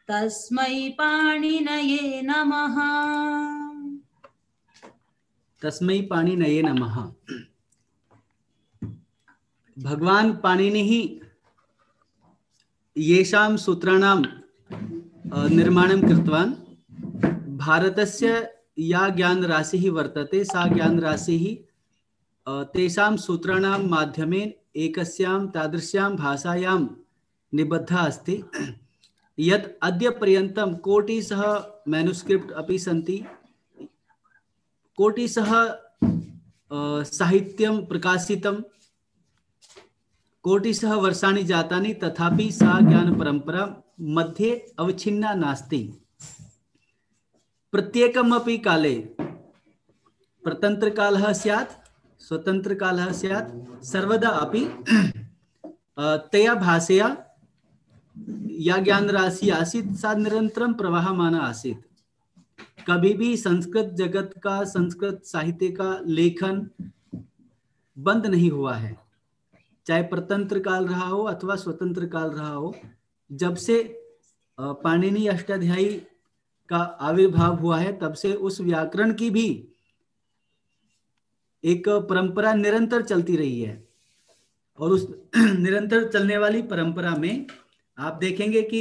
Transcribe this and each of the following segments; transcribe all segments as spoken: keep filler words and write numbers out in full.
तस्मै पाणिनये नमः। तस्मै पाणिनये नमः। भगवान पाणिनिः येषां सूत्राणां निर्माणं कृतवान्। भारतस्य या ज्ञानराशिः वर्तते सा ज्ञानराशिः तेषां सूत्राणां माध्यमेन एकस्यां तादृश्यां भाषायां निबद्धा अस्ति यत् अद्य पर्यन्तं कोटिशः मैनुस्क्रिप्ट अपि सन्ति, कोटिशः साहित्यं प्रकाशितं, कोटिशः वर्षाणि जातानि, तथापि सा ज्ञानपरम्परा मध्ये अवच्छिन्ना नास्ति। प्रत्येकमपि काले प्रतन्त्रकालः स्यात्, स्वतन्त्रकालः स्यात्, सर्वदा अपि तया भाषया या ज्ञानराशि आसीत् सा निरन्तरं प्रवहमाना आसीत्। कभी भी संस्कृत जगत का, संस्कृत साहित्य का लेखन बंद नहीं हुआ है, चाहे प्रतंत्र काल रहा हो अथवा स्वतंत्र काल रहा हो। जब से पाणिनि अष्टाध्यायी का आविर्भाव हुआ है तब से उस व्याकरण की भी एक परंपरा निरंतर चलती रही है। और उस निरंतर चलने वाली परंपरा में आप देखेंगे कि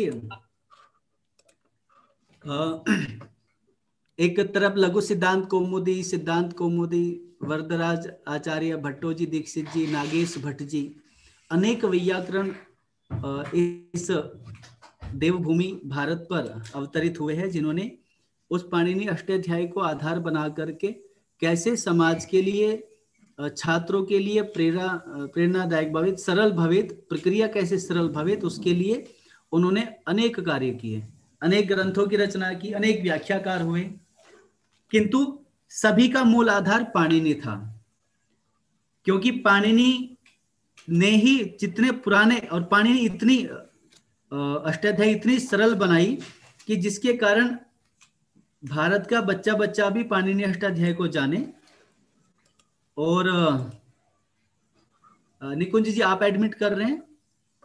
एक तरफ लघु सिद्धांत कौमुदी, सिद्धांत कौमुदी, वरदराज आचार्य, भट्टोजी दीक्षित जी, नागेश भट्ट जी, अनेक वैयाकरण इस देवभूमि भारत पर अवतरित हुए हैं, जिन्होंने उस पाणिनि अष्टाध्यायी को आधार बना करके कैसे समाज के लिए, छात्रों के लिए प्रेरणा प्रेरणादायक भवित, सरल भवित, प्रक्रिया कैसे सरल भवित, उसके लिए उन्होंने अनेक कार्य किए, अनेक ग्रंथों की रचना की, अनेक व्याख्याकार हुए, किंतु सभी का मूल आधार पाणिनि था। क्योंकि पाणिनि ने ही जितने पुराने, और पाणिनि इतनी अष्टाध्यायी इतनी सरल बनाई कि जिसके कारण भारत का बच्चा बच्चा भी पाणिनि अष्टाध्यायी को जाने। और निकुंज जी आप एडमिट कर रहे हैं,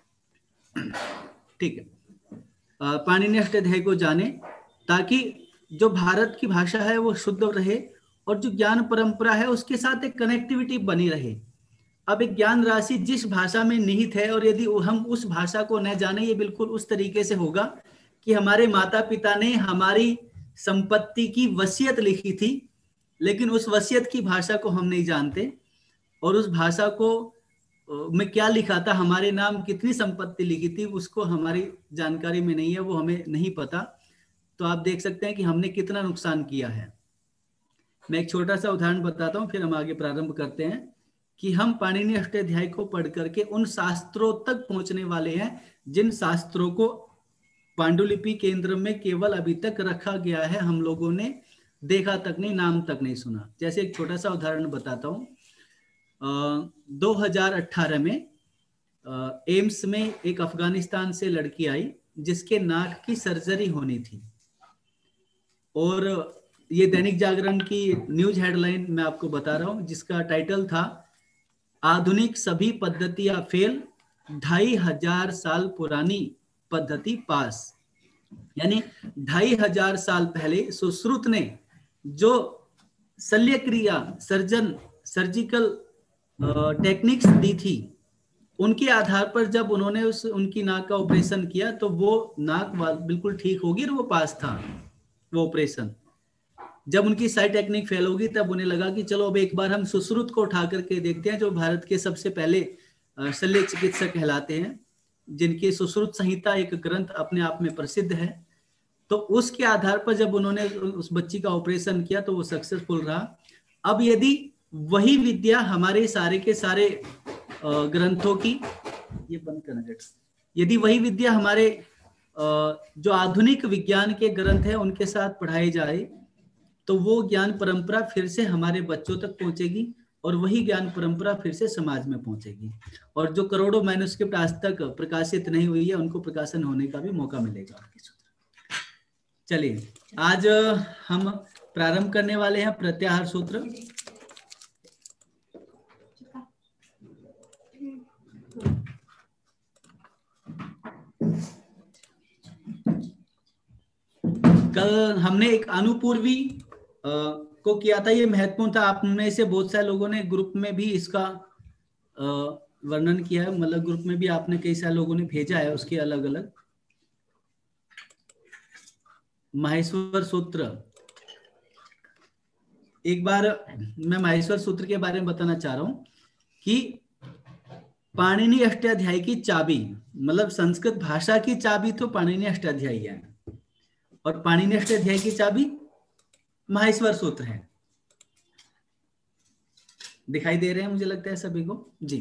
ठीक है। पाणिनि अष्टाध्यायी को जाने ताकि जो भारत की भाषा है वो शुद्ध रहे और जो ज्ञान परंपरा है उसके साथ एक कनेक्टिविटी बनी रहे। अब एक ज्ञान राशि जिस भाषा में निहित है और यदि हम उस भाषा को न जाने, ये बिल्कुल उस तरीके से होगा कि हमारे माता पिता ने हमारी संपत्ति की वसीयत लिखी थी, लेकिन उस वसीयत की भाषा को हम नहीं जानते, और उस भाषा को में क्या लिखा था, हमारे नाम कितनी संपत्ति लिखी थी, उसको हमारी जानकारी में नहीं है, वो हमें नहीं पता। तो आप देख सकते हैं कि हमने कितना नुकसान किया है। मैं एक छोटा सा उदाहरण बताता हूं, फिर हम आगे प्रारंभ करते हैं कि हम पाणिनि अष्टाध्यायी को पढ़ करके उन शास्त्रों तक पहुंचने वाले हैं जिन शास्त्रों को पांडुलिपि केंद्र में केवल अभी तक रखा गया है, हम लोगों ने देखा तक नहीं, नाम तक नहीं सुना। जैसे एक छोटा सा उदाहरण बताता हूं। दो हजार अठारह में एम्स में एक अफगानिस्तान से लड़की आई जिसके नाक की सर्जरी होनी थी, और ये दैनिक जागरण की न्यूज हेडलाइन मैं आपको बता रहा हूं, जिसका टाइटल था आधुनिक सभी पद्धतियां फेल, ढाई हजार साल पुरानी पद्धति पास। यानी ढाई हजार साल पहले सुश्रुत ने जो शल्य क्रिया, सर्जन सर्जिकल टेक्निक्स दी थी, उनके आधार पर जब उन्होंने उस उनकी नाक का ऑपरेशन किया तो वो नाक बिल्कुल ठीक होगी और वो पास था वो ऑपरेशन। जब उनकी सारी टेक्निक फेल होगी तब उन्हें लगा कि चलो अब एक बार हम सुश्रुत को उठा करके देखते हैं, जो भारत के सबसे पहले शल्य चिकित्सक कहलाते हैं, जिनकी सुश्रुत संहिता एक ग्रंथ अपने आप में प्रसिद्ध है। तो उसके आधार पर जब उन्होंने उस बच्ची का ऑपरेशन किया तो वो सक्सेसफुल रहा। अब यदि वही विद्या हमारे सारे के सारे ग्रंथों की, ये बंद करना, यदि वही विद्या हमारे जो आधुनिक विज्ञान के ग्रंथ है उनके साथ पढ़ाई जाए तो वो ज्ञान परंपरा फिर से हमारे बच्चों तक पहुंचेगी और वही ज्ञान परंपरा फिर से समाज में पहुंचेगी, और जो करोड़ों मैन्युस्क्रिप्ट आज तक प्रकाशित नहीं हुई है उनको प्रकाशन होने का भी मौका मिलेगा। चलिए आज हम प्रारंभ करने वाले हैं प्रत्याहार सूत्र। कल हमने एक अनुपूर्वी आ, को किया था, ये महत्वपूर्ण था। आप में से बहुत सारे लोगों ने ग्रुप में भी इसका आ, वर्णन किया है, मतलब ग्रुप में भी आपने कई सारे लोगों ने भेजा है उसके अलग अलग। माहेश्वर सूत्र, एक बार मैं माहेश्वर सूत्र के बारे में बताना चाह रहा हूं कि पाणिनि अष्टाध्यायी की चाबी, मतलब संस्कृत भाषा की चाबी तो पाणिनि अष्टाध्यायी है, और पाणिनि अष्टाध्यायी की चाबी माहेश्वर सूत्र है। दिखाई दे रहे हैं मुझे लगता है सभी को जी।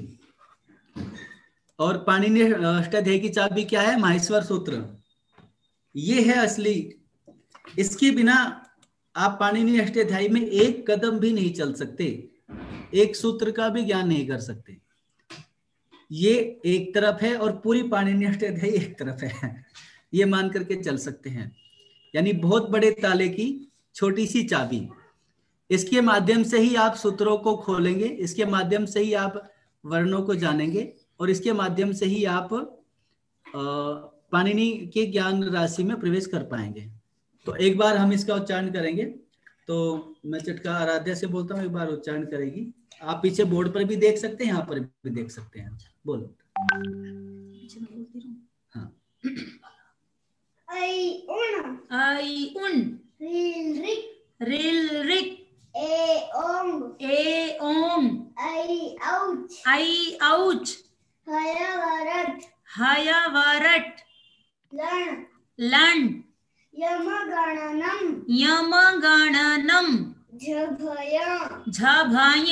और पाणिनि अष्टाध्यायी की चाबी क्या है? माहेश्वर सूत्र। ये है असली, इसके बिना आप पाणिनि अष्टाध्यायी में एक कदम भी नहीं चल सकते, एक सूत्र का भी ज्ञान नहीं कर सकते। ये एक तरफ है और पूरी पाणिनि अष्टाध्यायी एक तरफ है, ये मान करके चल सकते हैं। यानी बहुत बड़े ताले की छोटी सी चाबी, इसके माध्यम से ही आप सूत्रों को खोलेंगे, इसके माध्यम से ही आप वर्णों को जानेंगे, और इसके माध्यम से ही आप पाणिनि के ज्ञान राशि में प्रवेश कर पाएंगे। तो एक बार हम इसका उच्चारण करेंगे। तो मैं चटका आराध्या से बोलता हूँ, एक बार उच्चारण करेगी। आप पीछे बोर्ड पर भी देख सकते हैं, यहाँ पर भी देख सकते हैं। बोलो। हाँ। आई उन, आई उन, रिल रिक, रिल रिक, ए ओंग, ए ओंग, आई आउच, आई आउच, हया वरट, हया वरट, लन, लन, यमगणनम, यमगणनम, झभय, झभय,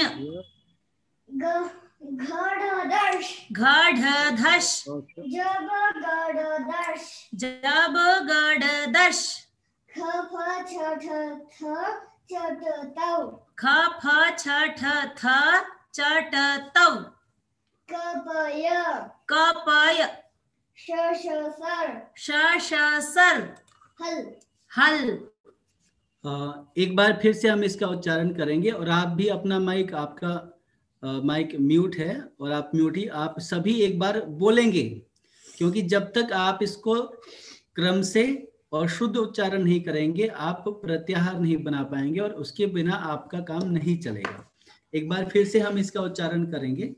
घड़दश, घड़दश, जबगड़दश, जबगड़दश, खफ छठ थ चटतौ, खफ छठ थ चटतौ, कपय, कपय, शशसर, शशसर, हल, हल। एक बार फिर से हम इसका उच्चारण करेंगे, और आप भी अपना माइक, आपका माइक म्यूट है और आप म्यूट ही, आप सभी एक बार बोलेंगे, क्योंकि जब तक आप इसको क्रम से और शुद्ध उच्चारण नहीं करेंगे आप प्रत्याहार नहीं बना पाएंगे, और उसके बिना आपका काम नहीं चलेगा। एक बार फिर से हम इसका उच्चारण करेंगे।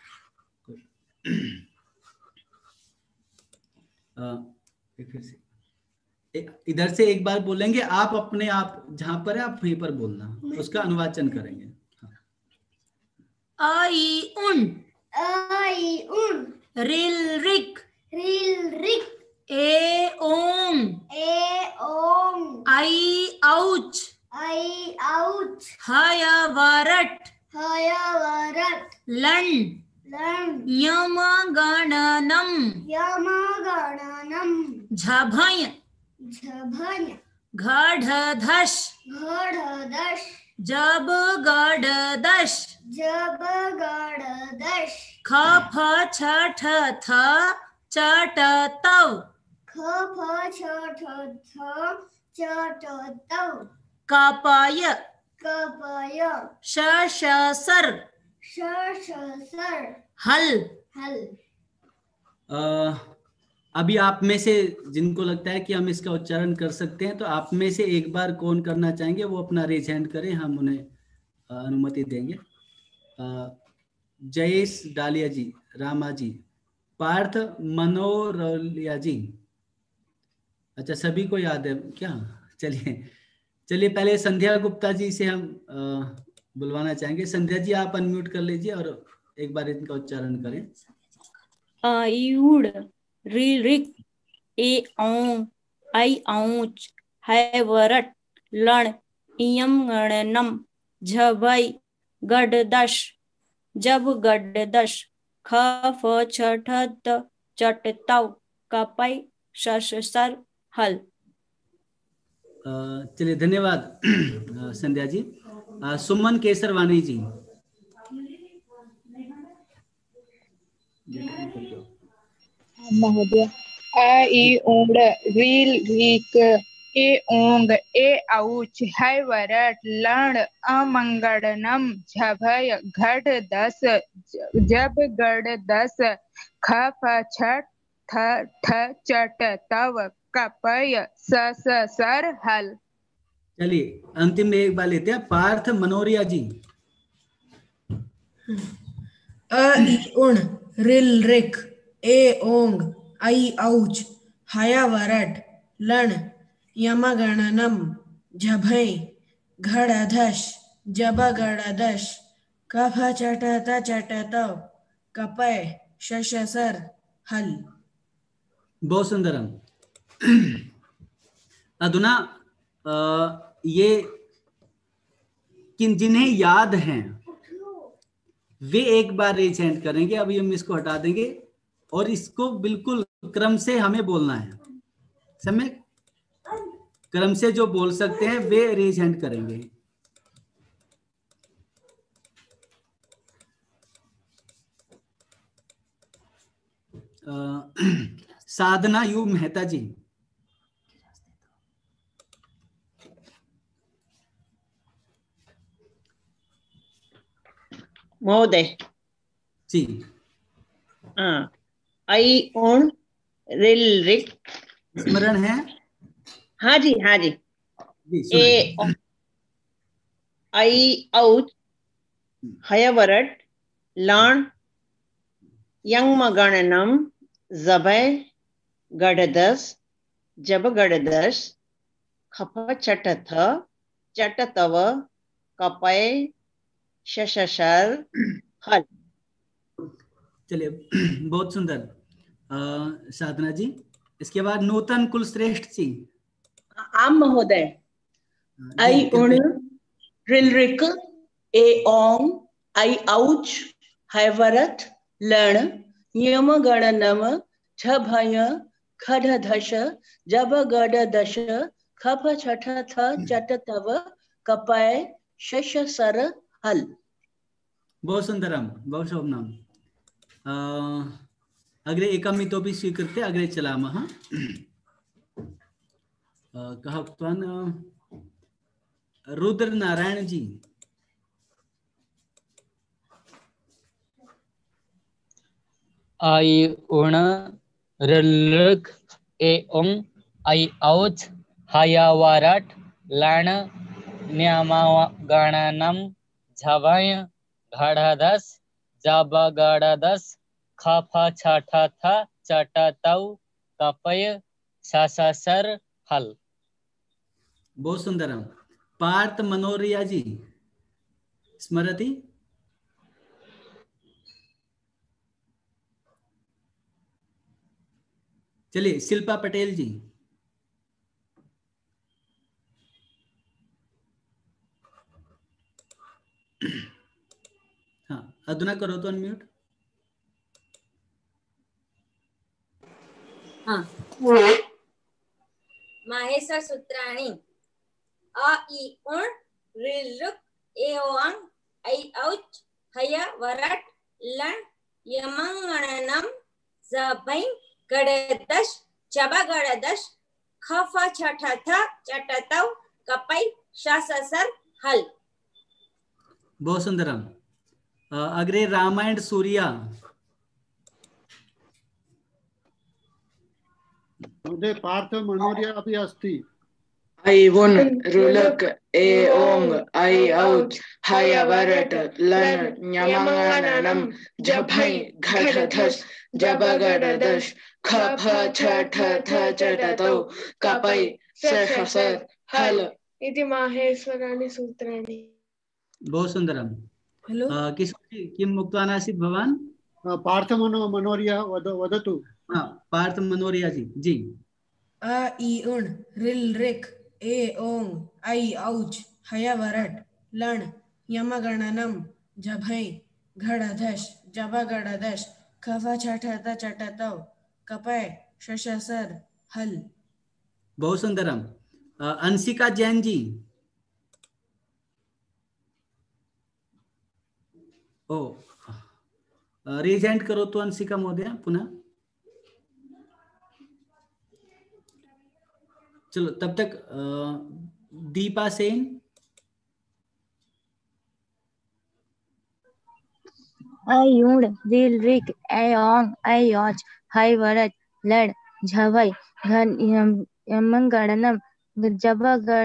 आ, फिर से इधर से एक बार बोलेंगे, आप अपने आप जहां पर है आप वहीं पर बोलना, उसका अनुवाचन करेंगे। आई उन, आई उन, रिल रिक, रिल रिक, ए ओंग, ए ओंग, आई आउच, आई आउच, हया वरट, हया वरट, लन, लन, यमगणनम, यमगणनम, झभय, झभय, घड़धश, घड़धश, जबगड़दश, जबगड़दश, खफ छठ थ चटतौ, खफ छठ थ चटतौ, कपय, कपय, शशसर, शशसर, हल, हल। आ, अभी आप में से जिनको लगता है कि हम इसका उच्चारण कर सकते हैं, तो आप में से एक बार कौन करना चाहेंगे वो अपना रेज हैंड करें, हम उन्हें अनुमति देंगे। जयेश डालिया जी, रामा जी, पार्थ मनोरलिया जी। अच्छा, सभी को याद है क्या? चलिए चलिए पहले संध्या गुप्ता जी से हम बुलवाना चाहेंगे। संध्या जी आप अनम्यूट कर लीजिए और एक बार इनका उच्चारण करें। आयुड़, रि रिक, ए औं, आई औंच, है वरट, लण, इयम गणनम, झभय, गडदश, जब गडदश, ख फ छठ त चटतौ, कपय, शशसर, हल। चलिए धन्यवाद संध्या जी। सुमन केसरवानी जी। महोदय, आ ई उंड, रील रीक, ए ओंग, ए औच, है वरट, लण, अमंगड़नम, झभय, घट दस, जब गड़ दस, ख फ छठ थ ठ चट तव, कपय स स सर हल। चलिए अंतिम में एक बार लेते हैं, पार्थ मनोरिया जी। अ ई उण रिल रिक ए ओंग आई औच हया वरट लण यमगणनम झभै घड़धश जबगड़दश कफ चटत चटत कपय शशसर हल। बहुत सुंदरम। अधुना आ, ये किन जिन्हें याद हैं वे एक बार रीचेंट करेंगे। अभी हम इसको हटा देंगे और इसको बिल्कुल क्रम से हमें बोलना है। समय क्रम से जो बोल सकते हैं वे रीचेंट करेंगे। आ, साधना यू मेहता जी। महोदय जी। हाँ, आई ओन रिल रिक स्मरण है? हाँ जी हाँ जी। जी ए आई औच हयवरट लाण यंगमगणनम जबै गड़दस जब गड़दश खप चटथ चटतव कपय शशशर हल। चलिए बहुत सुंदर आ, साधना जी। इसके बाद नूतन कुलश्रेष्ठ जी। आम महोदय। आई उण रिल रिक ए ओंग आई औच हैवरत लण यम गणनम झभय खडधश जब गडदश खप छठ थ चट तव कपय शश सर हल। बहुत सुंदरम, बहुत शोभनम। अग्रे एकमितोपि स्वीकृत्य अग्रे चलामः। कः उक्तवान्? रुद्र नारायण जी। आई उण रिल ए ओंग आई औच हयावरट लण न्यमगणनम झभय घड़दस जबगड़दस खफ छठ थ चटतौ कपय शशसर हल। बहुत सुंदरम। पार्थ मनोरिया जी स्मरति? चलिए शिल्पा पटेल जी। हाँ अधुना करो तो अनम्यूट। हाँ। माहेश्वर सूत्राणी अ ई उण रिल रुक ए ओंग आई औच हया वरट लण यमंगणनम जबै गड़दश जबा गड़दश खफ छठ थ चटतौ कपै शशसर हल। बहुत सुंदरम। अग्रे रामायण सूर्या। महोदय पार्थ मनोरिया अपि अस्ति। आई उण रुलक ए ओंग आई औच हयवरट लण न्यमगणनम झभै घड़धश जबगड़दश खफ छठ थ चटतौ कपै शशसर हल। इति माहेश्वराणि सूत्राणि। बहुत सुंदरम। हेलो किस किम उक्तवान् आसीत् भवान्? पार्थ मनो मनोरिया वद वदतु। हाँ पार्थ मनोरिया जी। जी। अ ई उण रिल रिक ए ओंग आई औच हयवरट लण यमगणनम झभै घड़धश जबगड़दश खफ छठ थ चटतौ कपय शशसर हल। बहुत सुंदरम। अंशिका जैन जी। ओ रीजेंट करो तो अंशिका महोदय पुनः। चलो तब तक दीपा सेन। आई उण रिल रिक ए ओंग आई औच हयवरट लण झवै घन यमंगणनम जब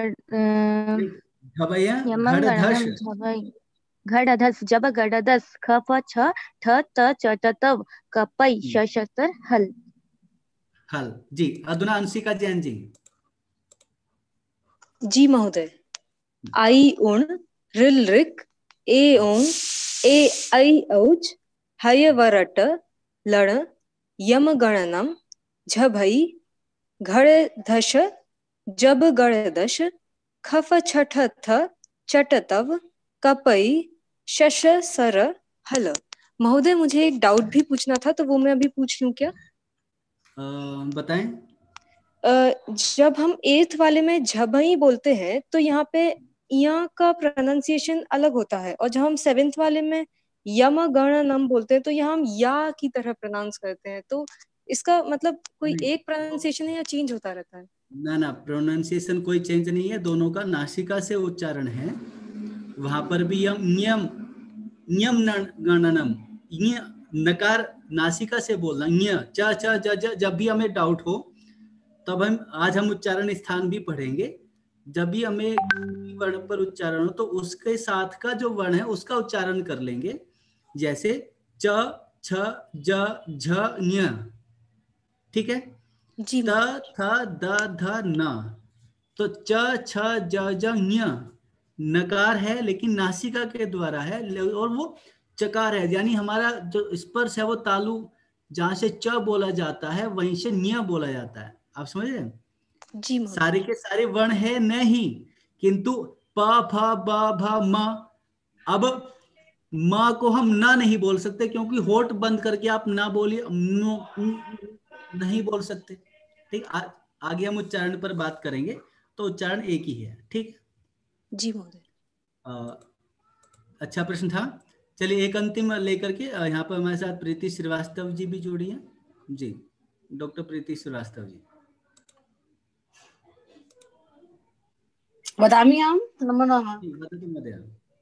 झवैया यमंगणनम घड़धस झवै घड़धस जब घड़धस ख फ छ ठ त च ट तव कपै श श त हल हल। जी अधुना अंशिका जैन जी। जी महोदय। आई उण रिल रिक ए ओं ए ऐ औच हय वरट लण यम गणनम झभै घड़ धश जब गण दश खफ छठ थ चट तव कपै शश सर हल। महोदय मुझे एक डाउट भी पूछना था, तो वो मैं अभी पूछ लूं क्या? आ, बताएं। जब हम एथ वाले में झबई बोलते हैं तो यहाँ पे यहाँ का प्रोनाउंसिएशन अलग होता है, और जब हम सेवेंथ वाले में यम गण नम बोलते हैं तो यहाँ हम या की तरह प्रोनाउंस करते हैं। तो इसका मतलब कोई एक प्रोनाउंसिएशन है या चेंज होता रहता है? ना ना, प्रोनाउंसिएशन कोई चेंज नहीं है, दोनों का नासिका से उच्चारण है। वहां पर भी यम नियम नियम गणनम नकार नासिका से बोलना न्य च च ज ज। जब भी हमें डाउट हो तब हम आज हम उच्चारण स्थान भी पढ़ेंगे। जब भी हमें वर्ण पर उच्चारण हो तो उसके साथ का जो वर्ण है उसका उच्चारण कर लेंगे। जैसे च छ ज झ न्य, ठीक है। जी त थ द ध न, तो च छ ज ज न्य नकार है लेकिन नासिका के द्वारा है, और वो चकार है, यानी हमारा जो स्पर्श है वो तालु जहां से च बोला जाता है वहीं से न्य बोला जाता है। आप समझ रहे हैं? जी सारे के सारे वर्ण है नहीं, किंतु प फ ब भ म, अब म को हम ना नहीं बोल सकते क्योंकि होठ बंद करके आप ना बोलिए, नहीं बोल सकते। ठीक, आगे हम उच्चारण पर बात करेंगे, तो उच्चारण एक ही है। ठीक जी महोदय। अच्छा प्रश्न था। चलिए एक अंतिम लेकर के, यहाँ पर हमारे साथ प्रीति श्रीवास्तव जी भी जुड़ी हैं। जी डॉक्टर प्रीति श्रीवास्तव जी। वदामि अहं नमो नमः। वदतु महोदय।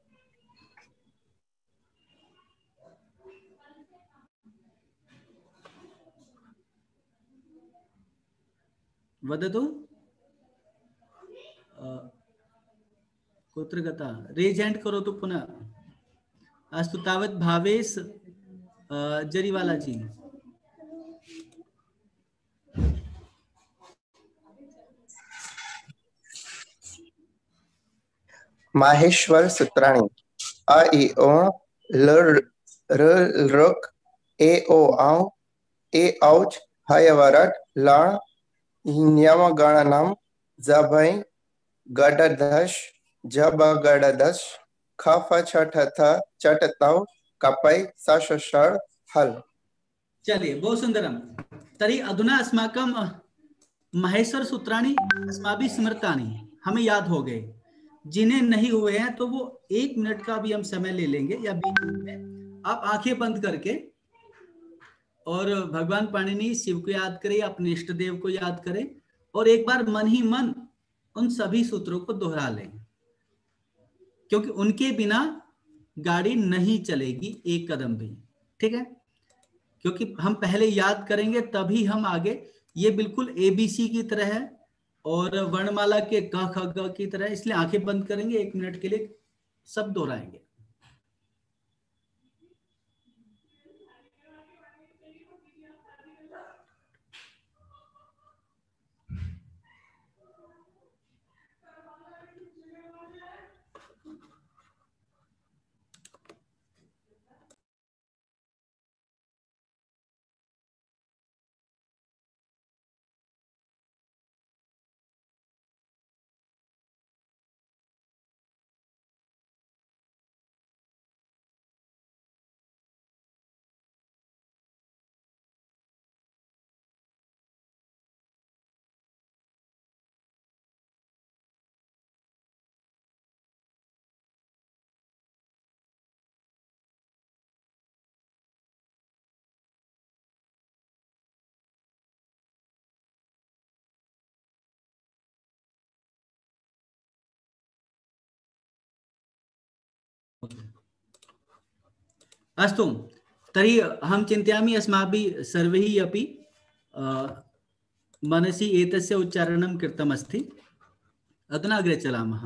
वदतु। कुत्र गता? रेज हैंड करोतु पुनः। अस्तु तावत् भावेश जरीवाला जी। माहेश्वर सूत्राणि अ इ ओ ल र रक ए ओ औ ए औच हय वरट लण यम गणनम जभै गडधश जब गडदश खफ छठ थ चट तव कपै सश षड हल। चलिए बहुत सुंदरम। तर्हि अधुना अस्माकं माहेश्वर सूत्राणि अस्माभिः स्मृतानि, हमें याद हो गए। जिन्हें नहीं हुए हैं तो वो एक मिनट का भी हम समय ले लेंगे या बीस मिनट में। आप आंखें बंद करके और भगवान पाणिनि शिव को याद करें, अपने इष्ट देव को याद करें, और एक बार मन ही मन उन सभी सूत्रों को दोहरा लें, क्योंकि उनके बिना गाड़ी नहीं चलेगी एक कदम भी। ठीक है, क्योंकि हम पहले याद करेंगे तभी हम आगे, ये बिल्कुल एबीसी की तरह है और वर्णमाला के क ख ग की तरह, इसलिए आंखें बंद करेंगे, एक मिनट के लिए सब दोहराएंगे। अस्तु तर्हि अहं चिन्तयामि अस्माभिः सर्वैः अपि मनसि एतस्य उच्चारणं कृतमस्ति। अधुना अग्रे चलामः।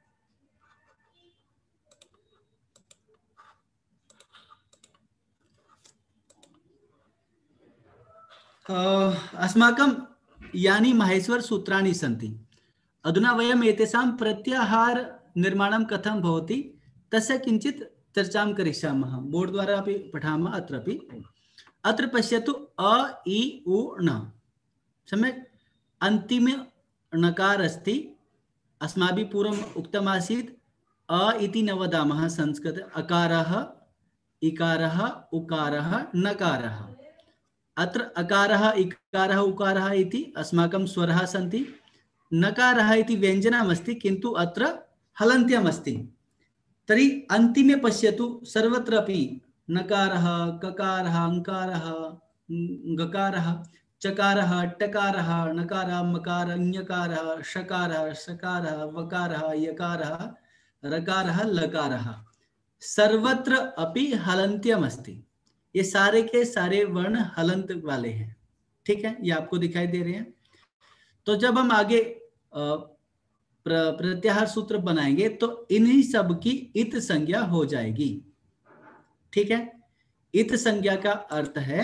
अस्माकं यानि माहेश्वर सूत्राणि सन्ति, अधुना वयम् एतेषां प्रत्याहार निर्माणं कथं भवति तस्य किञ्चित् चर्चां करिष्यामः। बोर्ड द्वारा अपि पठामः। अत्रापि अत्र पश्यतु अ इ उ ण, सम्यक् अन्तिमे णकार अस्ति। अस्माभिः पूर्वम् उक्तमासीत् अ इति न वदामः संस्कृते, अकारः इकारः उकारः नकारः। अत्र अकारः इकारः उकारः इति अस्माकं स्वरः सन्ति, नकारः इति व्यञ्जनमस्ति, किन्तु अत्र हलन्त्यमस्ति। तर्हि अन्तिमे पश्यतु सर्वत्रापि नकारः ककारः अंकारः गकारः चकारः टकारः नकारः मकारः ञकारः शकारः शकारः वकारः यकारः रकारः लकारः, सर्वत्र अपि हलन्त्यमस्ति। ये सारे के सारे वर्ण हलंत वाले हैं। ठीक है, ये आपको दिखाई दे रहे हैं। तो जब हम आगे प्रत्याहार सूत्र बनाएंगे तो इन्हीं सब की इत संज्ञा हो जाएगी। ठीक है, इत संज्ञा का अर्थ है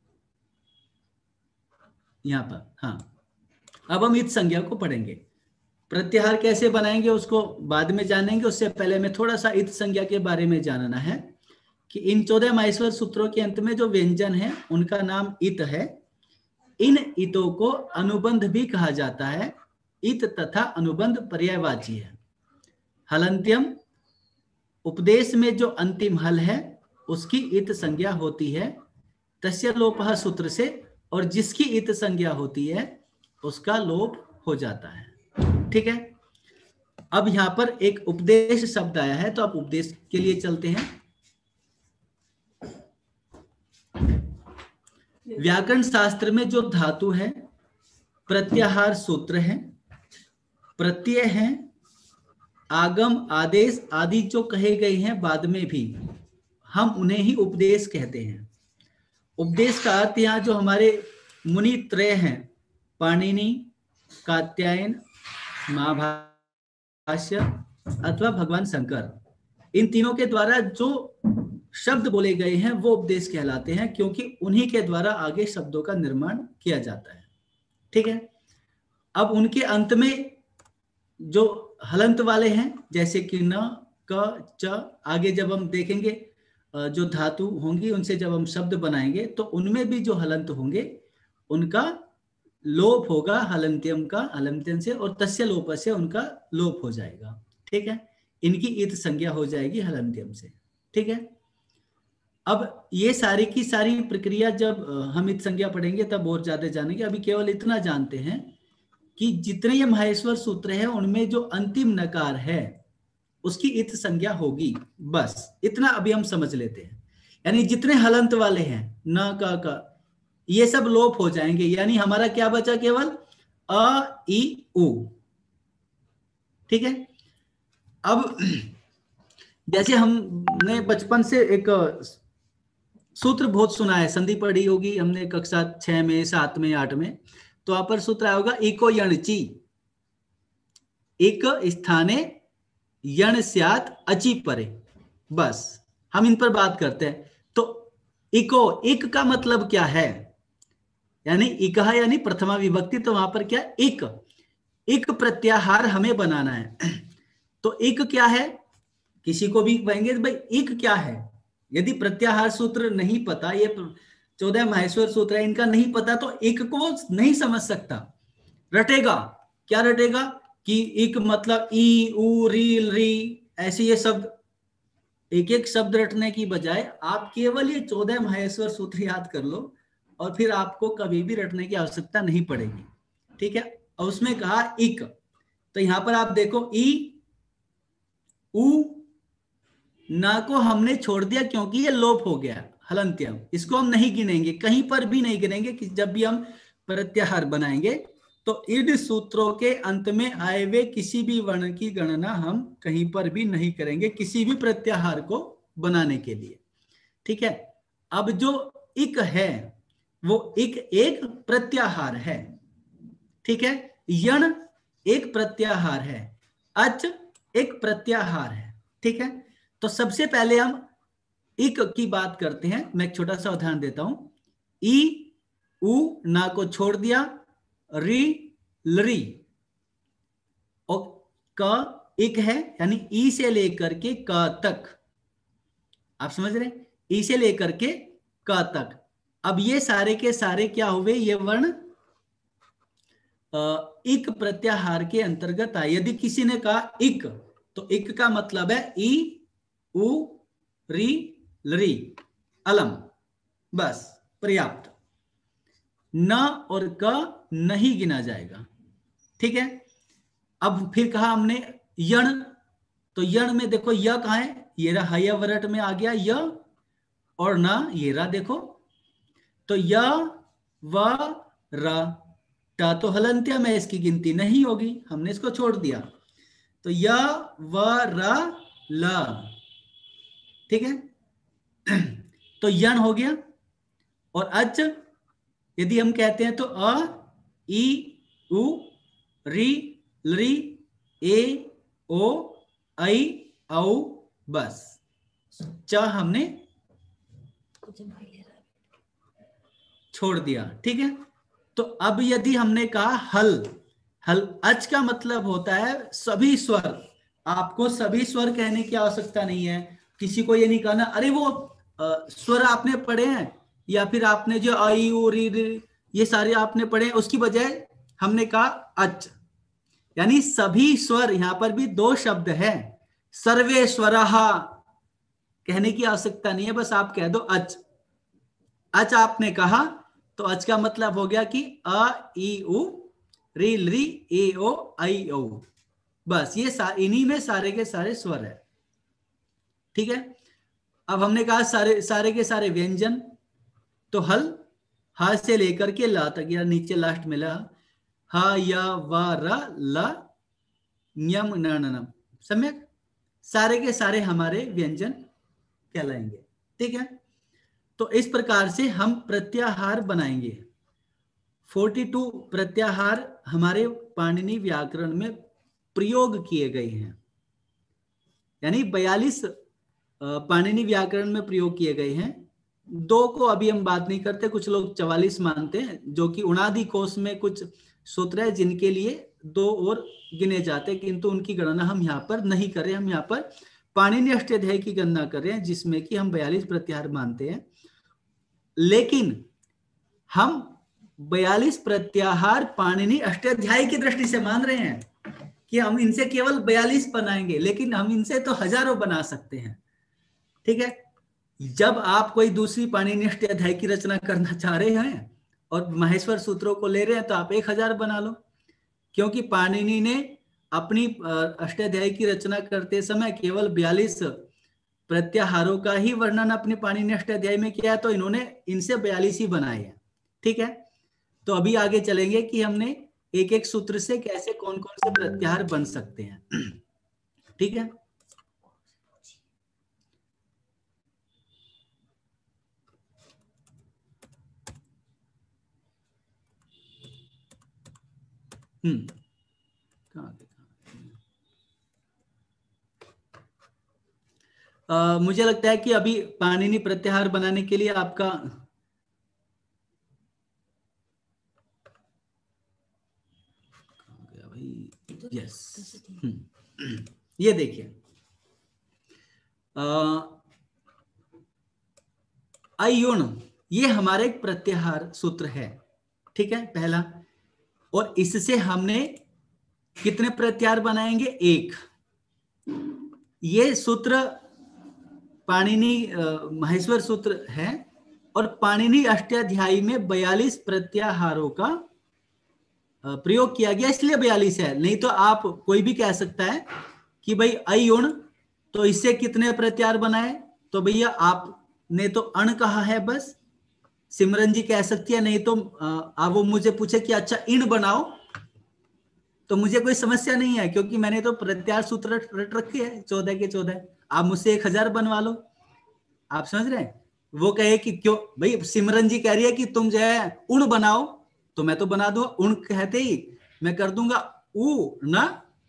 यहां पर, हाँ। अब हम इत संज्ञा को पढ़ेंगे। प्रत्याहार कैसे बनाएंगे उसको बाद में जानेंगे, उससे पहले मैं थोड़ा सा इत संज्ञा के बारे में जानना है कि इन चौदह माहेश्वर सूत्रों के अंत में जो व्यंजन है उनका नाम इत है। इन इतों को अनुबंध भी कहा जाता है। इत तथा अनुबंध पर्यायवाची है। हलंत्यम उपदेश में जो अंतिम हल है उसकी इत संज्ञा होती है तस्य लोपः सूत्र से, और जिसकी इत संज्ञा होती है उसका लोप हो जाता है। ठीक है, अब यहां पर एक उपदेश शब्द आया है तो आप उपदेश के लिए चलते हैं। व्याकरण शास्त्र में जो धातु है, प्रत्याहार सूत्र है, प्रत्यय है, आगम आदेश आदि जो कहे गए हैं बाद में भी, हम उन्हें ही उपदेश कहते हैं। उपदेश का अर्थ यहाँ जो हमारे मुनि त्रय हैं, पाणिनि, कात्यायन, महाभाष्य अथवा भगवान शंकर, इन तीनों के द्वारा जो शब्द बोले गए हैं वो उपदेश कहलाते हैं, क्योंकि उन्हीं के द्वारा आगे शब्दों का निर्माण किया जाता है। ठीक है, अब उनके अंत में जो हलंत वाले हैं जैसे कि न, क, च, आगे जब हम देखेंगे जो धातु होंगी उनसे जब हम शब्द बनाएंगे तो उनमें भी जो हलंत होंगे उनका लोप होगा हलंत्यम का, हलंत्यम से, और तस्य लोप से उनका लोप हो जाएगा। ठीक है, इनकी इत संज्ञा हो जाएगी हलंत्यम से। ठीक है, अब ये सारी की सारी प्रक्रिया जब हम इत संज्ञा पढ़ेंगे तब और ज्यादा जानेंगे। अभी केवल इतना जानते हैं कि जितने ये माहेश्वर सूत्र है उनमें जो अंतिम नकार है उसकी इत संज्ञा होगी, बस इतना अभी हम समझ लेते हैं। यानी जितने हलंत वाले हैं न, क, क, ये सब लोप हो जाएंगे। यानी हमारा क्या बचा? केवल अ, इ, उ। ठीक है, अब जैसे हमने बचपन से एक सूत्र बहुत सुना है, संधि पढ़ी होगी हमने कक्षा छह में, सात में, आठ में, तो वहां पर सूत्र आया होगा इको यणचि, एक स्थाने यण स्यात् अचि परे। बस हम इन पर बात करते हैं। तो इको, इक का मतलब क्या है? यानी इकहा यानी प्रथमा विभक्ति, तो वहां पर क्या? इक, इक प्रत्याहार हमें बनाना है। तो इक क्या है? किसी को भी कहेंगे भाई इक क्या है, यदि प्रत्याहार सूत्र नहीं पता, ये चौदह माहेश्वर सूत्र है, इनका नहीं पता तो इक को नहीं समझ सकता। रटेगा क्या? रटेगा कि इक मतलब ई, उ, री, री, ऐसे ये शब्द, एक एक शब्द रटने की बजाय आप केवल ये चौदह माहेश्वर सूत्र याद कर लो और फिर आपको कभी भी रटने की आवश्यकता नहीं पड़ेगी। ठीक है, और उसमें कहा इक, तो यहां पर आप देखो ई, उ, ना को हमने छोड़ दिया क्योंकि ये लोप हो गया हलंत्यम, इसको हम नहीं गिनेंगे, कहीं पर भी नहीं गिनेंगे कि जब भी हम प्रत्याहार बनाएंगे तो इन सूत्रों के अंत में आए हुए किसी भी वर्ण की गणना हम कहीं पर भी नहीं करेंगे किसी भी प्रत्याहार को बनाने के लिए। ठीक है, अब जो इक है वो इक एक प्रत्याहार है। ठीक है। यण एक प्रत्याहार है, अच एक प्रत्याहार है, ठीक है। तो सबसे पहले हम इक की बात करते हैं। मैं एक छोटा सा उदाहरण देता हूं। ई उ ना को छोड़ दिया, री लरी, और क इक है, यानी ई से लेकर के क तक। आप समझ रहे हैं, ई से लेकर के क तक। अब ये सारे के सारे क्या हुए, ये वर्ण इक प्रत्याहार के अंतर्गत आए। यदि किसी ने कहा इक, तो इक का मतलब है ई उ री लरी अलम, बस पर्याप्त। न और क नहीं गिना जाएगा, ठीक है। अब फिर कहा हमने यण, तो यण में देखो य कहाँ है, ये रहा हय वरट में आ गया य, और न ये रहा देखो, तो य व र, टा तो हलंत्य में इसकी गिनती नहीं होगी, हमने इसको छोड़ दिया। तो य व र ल, ठीक है। तो यण हो गया। और अच यदि हम कहते हैं तो अ ई उ री लरी ए ओ आई औ, बस च हमने छोड़ दिया, ठीक है। तो अब यदि हमने कहा हल, हल अच का मतलब होता है सभी स्वर। आपको सभी स्वर कहने की आवश्यकता नहीं है। किसी को ये नहीं कहना अरे वो आ, स्वर आपने पढ़े हैं, या फिर आपने जो आई उ री री ये सारे आपने पढ़े हैं, उसकी बजाय हमने कहा अच, यानी सभी स्वर। यहां पर भी दो शब्द है, सर्वे स्वरहा कहने की आवश्यकता नहीं है, बस आप कह दो अच। अच आपने कहा तो अच का मतलब हो गया कि अ ई उ री लरी ए ओ आई ओ, बस ये इन्हीं में सारे के सारे स्वर है, ठीक है। अब हमने कहा सारे सारे के सारे व्यंजन, तो हल हा से लेकर के ला तक, या नीचे लास्ट में ला, हा या व र ल न्यम नम, सम्यक सारे के सारे हमारे व्यंजन कहलाएंगे, ठीक है। तो इस प्रकार से हम प्रत्याहार बनाएंगे। बयालीस प्रत्याहार हमारे पाणिनि व्याकरण में प्रयोग किए गए हैं, यानी बयालीस पाणिनि व्याकरण में प्रयोग किए गए हैं। दो को अभी हम बात नहीं करते, कुछ लोग चवालीस मानते हैं, जो कि उणादि कोश में कुछ सूत्र है जिनके लिए दो और गिने जाते हैं, किंतु उनकी गणना हम यहाँ पर नहीं कर रहे। हम यहाँ पर पाणिनि अष्टाध्यायी की गणना कर रहे हैं, जिसमें कि हम बयालीस प्रत्याहार मानते हैं। लेकिन हम बयालीस प्रत्याहार पाणिनि अष्टाध्यायी की दृष्टि से मान रहे हैं कि हम इनसे केवल बयालीस बनाएंगे, लेकिन हम इनसे तो हजारों बना सकते हैं, ठीक है। जब आप कोई दूसरी पाणिनि अष्टाध्यायी की रचना करना चाह रहे हैं और माहेश्वर सूत्रों को ले रहे हैं, तो आप एक हजार बना लो, क्योंकि पाणिनि ने अपनी अष्टाध्यायी की रचना करते समय केवल बयालीस प्रत्याहारों का ही वर्णन अपने पाणिनि अष्टाध्यायी में किया, तो इन्होंने इनसे बयालीस ही बनाए हैं, ठीक है। तो अभी आगे चलेंगे कि हमने एक एक सूत्र से कैसे कौन कौन से प्रत्याहार बन सकते हैं, ठीक है। हम्म आ, मुझे लगता है कि अभी पाणिनि प्रत्याहार बनाने के लिए आपका यस हम्म ये देखिए अयुण, ये हमारे एक प्रत्याहार सूत्र है, ठीक है, पहला। और इससे हमने कितने प्रत्याहार बनाएंगे, एक। ये सूत्र पाणिनि माहेश्वर सूत्र है, और पाणिनि अष्टाध्यायी में बयालीस प्रत्याहारों का प्रयोग किया गया, इसलिए बयालीस है। नहीं तो आप कोई भी कह सकता है कि भाई अयुण, तो इससे कितने प्रत्याहार बनाए, तो भैया आपने तो अण कहा है, बस सिमरन जी कह सकती है, नहीं तो आप वो मुझे पूछे कि अच्छा इन बनाओ, तो मुझे कोई समस्या नहीं है, क्योंकि मैंने तो प्रत्याहार सूत्र रट रखे हैं चौदह के चौदह। आप मुझसे एक हजार बनवा लो, आप समझ रहे हैं। वो कहे कि क्यों भाई, सिमरन जी कह रही है कि तुम जो है उण बनाओ, तो मैं तो बना दूंगा उन कहते ही मैं कर दूंगा उ ना,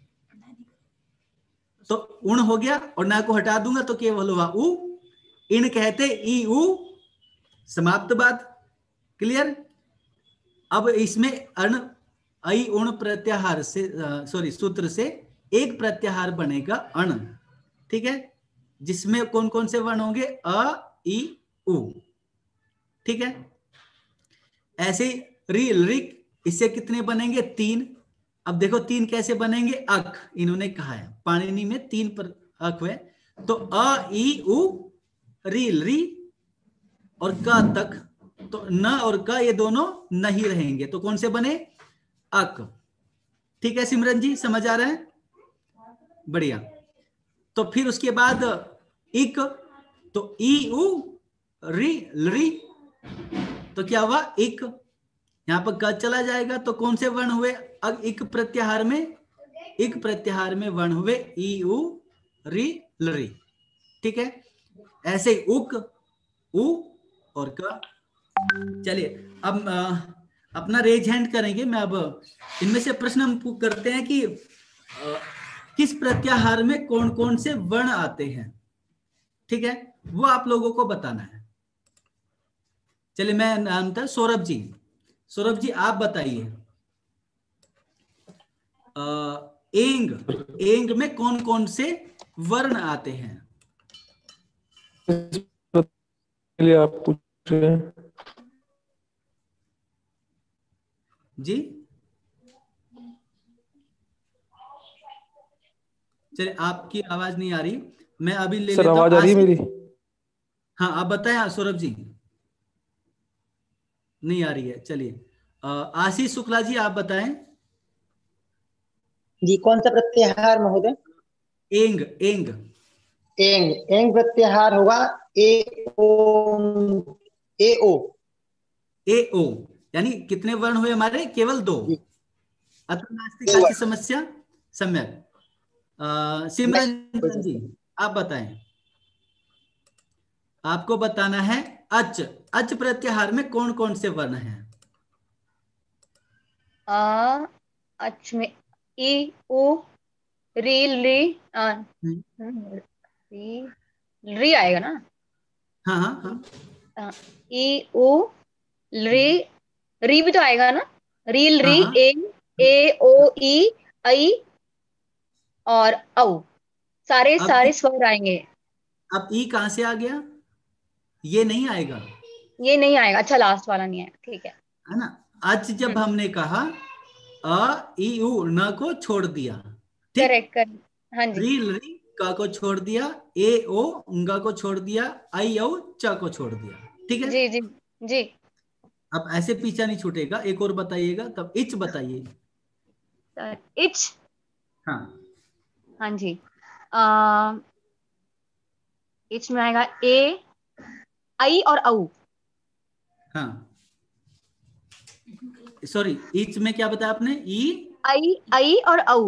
तो उन हो गया और ना को हटा दूंगा तो केवल हुआ उ। इन कहते ई उ, समाप्त बात। क्लियर। अब इसमें अण आई उण प्रत्याहार से सॉरी सूत्र से एक प्रत्याहार बनेगा अण, ठीक है, जिसमें कौन कौन से वर्ण होंगे अ ई उ, ठीक है। ऐसे री रिक, इससे कितने बनेंगे तीन। अब देखो तीन कैसे बनेंगे, अक इन्होंने कहा है पाणिनि में तीन पर अक है, तो अ ई उ रील री और क तक, तो न और क ये दोनों नहीं रहेंगे, तो कौन से बने अक। ठीक है सिमरन जी, समझ आ रहा है, बढ़िया। तो फिर उसके बाद इक, तो ई उ री री, तो क्या हुआ इक, यहां पर क चला जाएगा तो कौन से वर्ण हुए अब इक प्रत्याहार में, इक प्रत्याहार में वर्ण हुए ई उ री लरी, ठीक है। ऐसे उक उ और क। चलिए अब आ, अपना रेज हैंड करेंगे। मैं अब इनमें से प्रश्न हम करते हैं कि आ, किस प्रत्याहार में कौन कौन से वर्ण आते हैं, ठीक है, वो आप लोगों को बताना है। चलिए मैं नाम था सौरभ जी, सौरभ जी आप बताइए एंग, एंग में कौन कौन से वर्ण आते हैं। आप पूछ रहे हैं जी, चलिए आपकी आवाज नहीं आ रही, मैं अभी ले सर लेता हूं। आवाज आ रही है मेरी? हाँ आप बताएं सौरभ जी, नहीं आ रही है। चलिए आशीष शुक्ला जी आप बताएं। जी कौन सा प्रत्याहार महोदय? एंग, एंग एंग, एंग प्रत्याहार होगा ए ओ, ए ओ, ए ओ, यानी कितने वर्ण हुए हमारे, केवल दो। अतः नास्ति काचित् समस्या, सम्यक। सिमरन जी आप बताएं, आपको बताना है अच, अच प्रत्याहार में कौन कौन से वर्ण हैं। आ, अच में ई उ री ली आ, री, री आएगा ना? हाँ हाँ हाँ, ई उ री, री भी तो आएगा ना? रील री हाँ, हाँ। ए ए ओ ई आई और औ, सारे सारे स्वर आएंगे। अब ई कहां से आ गया, ये नहीं आएगा, ये नहीं आएगा। अच्छा लास्ट वाला नहीं आएगा, ठीक है है ना। अच जब हमने कहा अ ई उ न को छोड़ दिया, करेक्ट करेक्ट, हाँ जी। री री का को छोड़ दिया, ए ओ उंगा को छोड़ दिया, आई औ च को छोड़ दिया, ठीक है जी जी जी। अब ऐसे पीछा नहीं छूटेगा। एक और बताइएगा, तब इच बताइए। इच, हाँ हाँ जी। आ, इच में आएगा ए आई और औ। हाँ सॉरी, इच में क्या बताया आपने, ई आई आई और औ।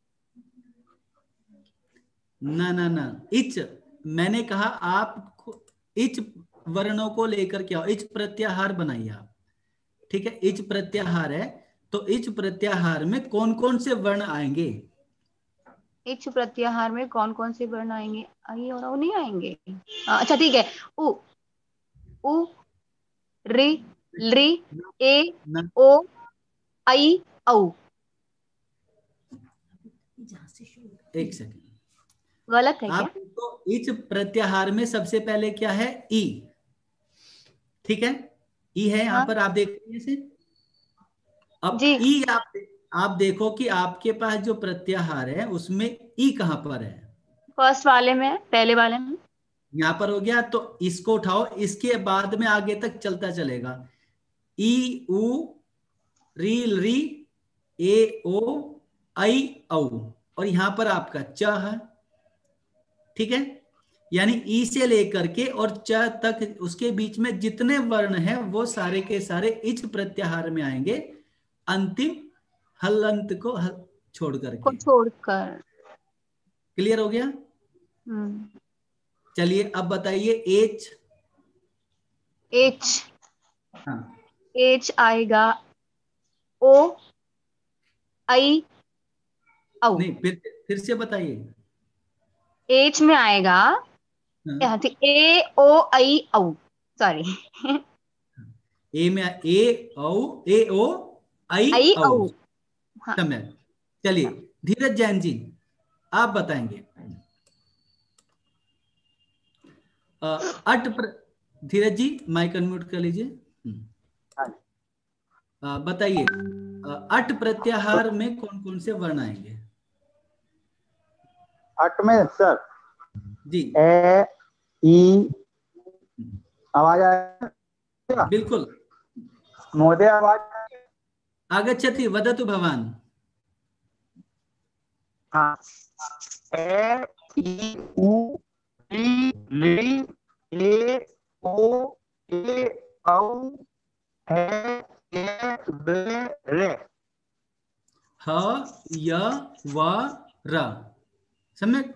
ना ना ना, इच मैंने कहा आप इच वर्णों को लेकर क्या, इच प्रत्याहार बनाइए आप, ठीक है। इच प्रत्याहार है तो इच प्रत्याहार में कौन कौन से वर्ण आएंगे, इच प्रत्याहार में कौन कौन से वर्ण आएंगे, आई और औ नहीं आएंगे। आ, अच्छा ठीक है, उ उ री ली ए ओ आई औ। एक सेकंड, गलत है क्या? आपको इच प्रत्याहार में सबसे पहले क्या है, ई, ठीक है, ई है यहां हाँ? पर आप देख रहे हैं। अब ई आप आप देखो कि आपके पास जो प्रत्याहार है उसमें ई कहां पर है, फर्स्ट वाले में, पहले वाले में यहां पर हो गया, तो इसको उठाओ, इसके बाद में आगे तक चलता चलेगा। ई उ री री ए ओ आई औ, और यहां पर आपका च है, ठीक है। यानी ई से लेकर के और च तक उसके बीच में जितने वर्ण हैं वो सारे के सारे इच प्रत्याहार में आएंगे, अंतिम हलंत को हल छोड़ करके, को छोड़कर। क्लियर हो गया? हम्म। चलिए अब बताइए एच। एच, हाँ एच आएगा ओ आई औ। नहीं, फिर फिर से बताइए। एच में आएगा यहाँ से ए ओ आई औ, सॉरी। ए में ए ओ ए ओ आई आई औ। औ। हाँ। समय। चलिए धीरज जैन जी आप बताएंगे। अ, अट प्र... धीरज जी माइक अनम्यूट कर लीजिए। अ, बताइए अ, अट प्रत्याहार में कौन कौन से वर्ण आएंगे? अट में सर जी ए ई आवाज आएगा? बिल्कुल। महोदय आवाज आगच्छति, वदतु भवान। हाँ। ए ई उ री ली ए ओ ए औ है ए बे रे। ह य व र। सम्यक।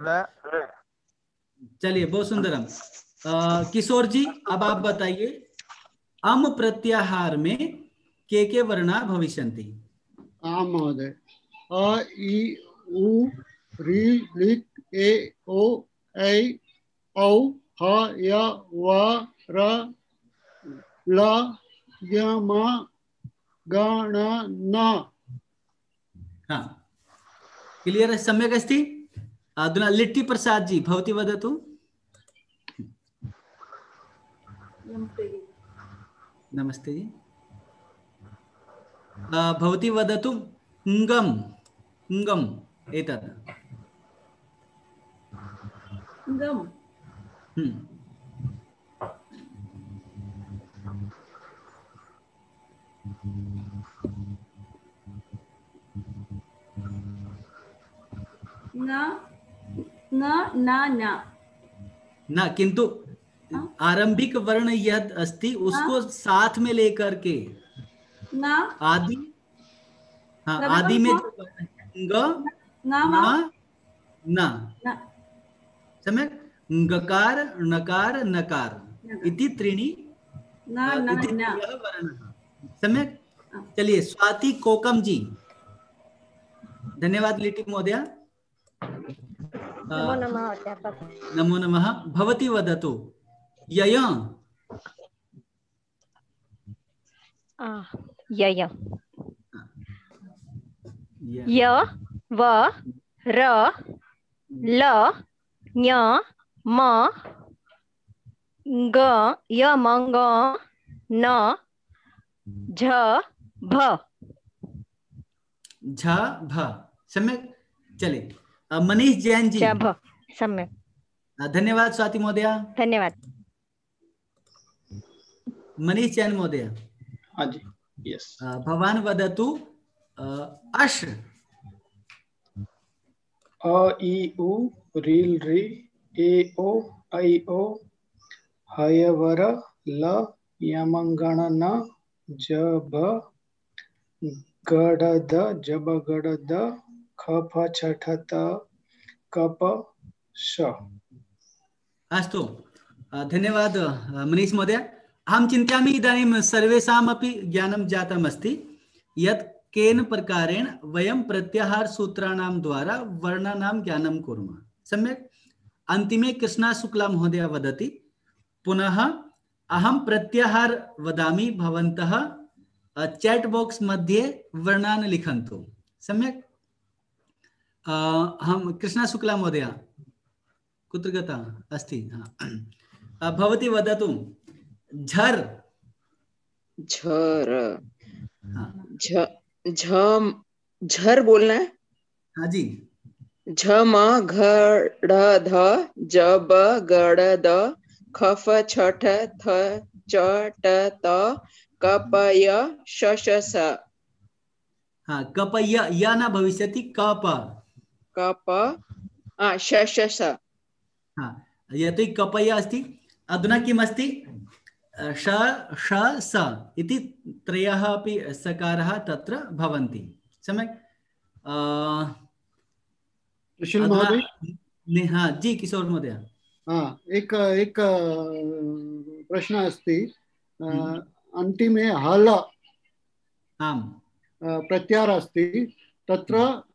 चलिए बहुत सुंदरम। अ, किशोर जी अब आप बताइए अम प्रत्याहार में के के वर्णा भविष्यन्ति? आम महोदय। अ ई उ री लिक ए ओ ऐ औ ह य व र ल य म ग ण न। हाँ क्लियर, सम्यक् अस्ति। अधुना लिट्टी प्रसाद जी भवती वदतु। नमस्ते जी। अ, भवती वदतु ङम् ङम् एतत्। ङम् हम्म न न न न ना, किंतु आरंभिक वर्ण यद अस्ति उसको साथ में लेकर के न आदि, हाँ प्रथमं आदि में न जो वर्ण है ङ न व न न, न सम्यक्। ङकार णकार नकार इति त्रीणि न अ, न इति न। त्रयः वर्णः। सम्यक्। चलिए स्वाति कोकम जी। धन्यवाद लिटि महोदय। नमो नमः अध्यापक। नमो नमः। भवती वदतु यय। यय य व र ल ञ म ग य म ग न झ भ। झ भ। सम्यक्। चलिए अ, मनीष जैन जी। झ भ। सम्यक्। अ, धन्यवाद स्वाति महोदय। धन्यवाद। मनीष जैन महोदय। हाँ जी, यस। अ, भवान वदतु अ, अश्। अ ई उ रील री ए ओ ऐ ओ हयवर ल यमगणन जब गडद जब गडद खफ छठत कप श। अस्तु अ, धन्यवाद अ, मनीष महोदय। अहं चिन्तयामि इदानीं सर्वेषामपि ज्ञानं जातमस्ति यत् केन प्रकारेण वयं प्रत्याहार सूत्राणां द्वारा वर्णानां ज्ञानं कुर्मः। सम्यक्। अन्तिमे कृष्णा शुक्ला महोदय वदति पुनः अहं प्रत्याहार वदामि, भवन्तः चैट बॉक्स मध्ये वर्णान् लिखन्तु। सम्यक्। अ, अहं कृष्णा शुक्ला महोदय कुत्र गता अस्ति? हाँ। भवती वदतु झर। झर। हाँ। झ झ झर बोलना है। हाँ जी। झम घड़ ध जब गड़ द खफ छठ थ चट त कपय शश स। हाँ कपय या न भविष्यति कप। कप आ शश स। हाँ यतो हि कपय अस्ति। अधुना किम् अस्ति? श श स इति त्रयः अपि सकारः तत्र भवन्ति। सम्यक्। सुशील अधुना महोदय। हाँ जी किशोर महोदय। हाँ एक एक प्रश्न अस्ति। अन्तिमे हल। आम् प्रत्याहार अस्ति तत्र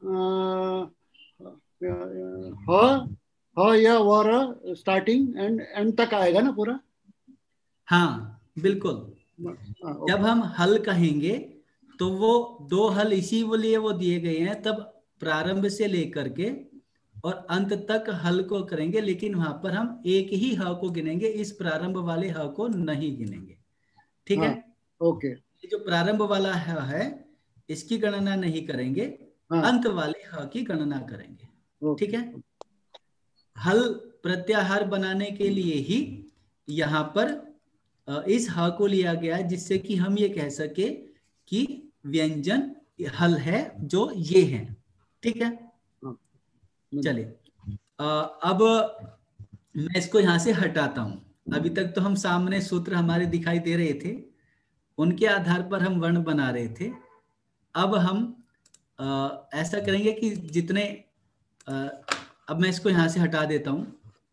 ह ह या वर स्टार्टिंग एंड एंड तक आएगा ना पूरा। हाँ बिल्कुल, जब हम हल कहेंगे तो वो दो हल इसी लिए वो दिए गए हैं, तब प्रारंभ से लेकर के और अंत तक हल को करेंगे, लेकिन वहां पर हम एक ही ह को गिनेंगे, इस प्रारंभ वाले ह को नहीं गिनेंगे। ठीक है, ओके। ये जो प्रारंभ वाला ह है इसकी गणना नहीं करेंगे, अंत वाले ह की गणना करेंगे। ठीक है, हल प्रत्याहार बनाने के लिए ही यहाँ पर इस ह को लिया गया है, जिससे कि हम ये कह सके कि व्यंजन हल है जो ये है। ठीक है, चलिए अब मैं इसको यहां से हटाता हूं। अभी तक तो हम सामने सूत्र हमारे दिखाई दे रहे थे, उनके आधार पर हम वर्ण बना रहे थे। अब हम आ, ऐसा करेंगे कि जितने आ, अब मैं इसको यहां से हटा देता हूं।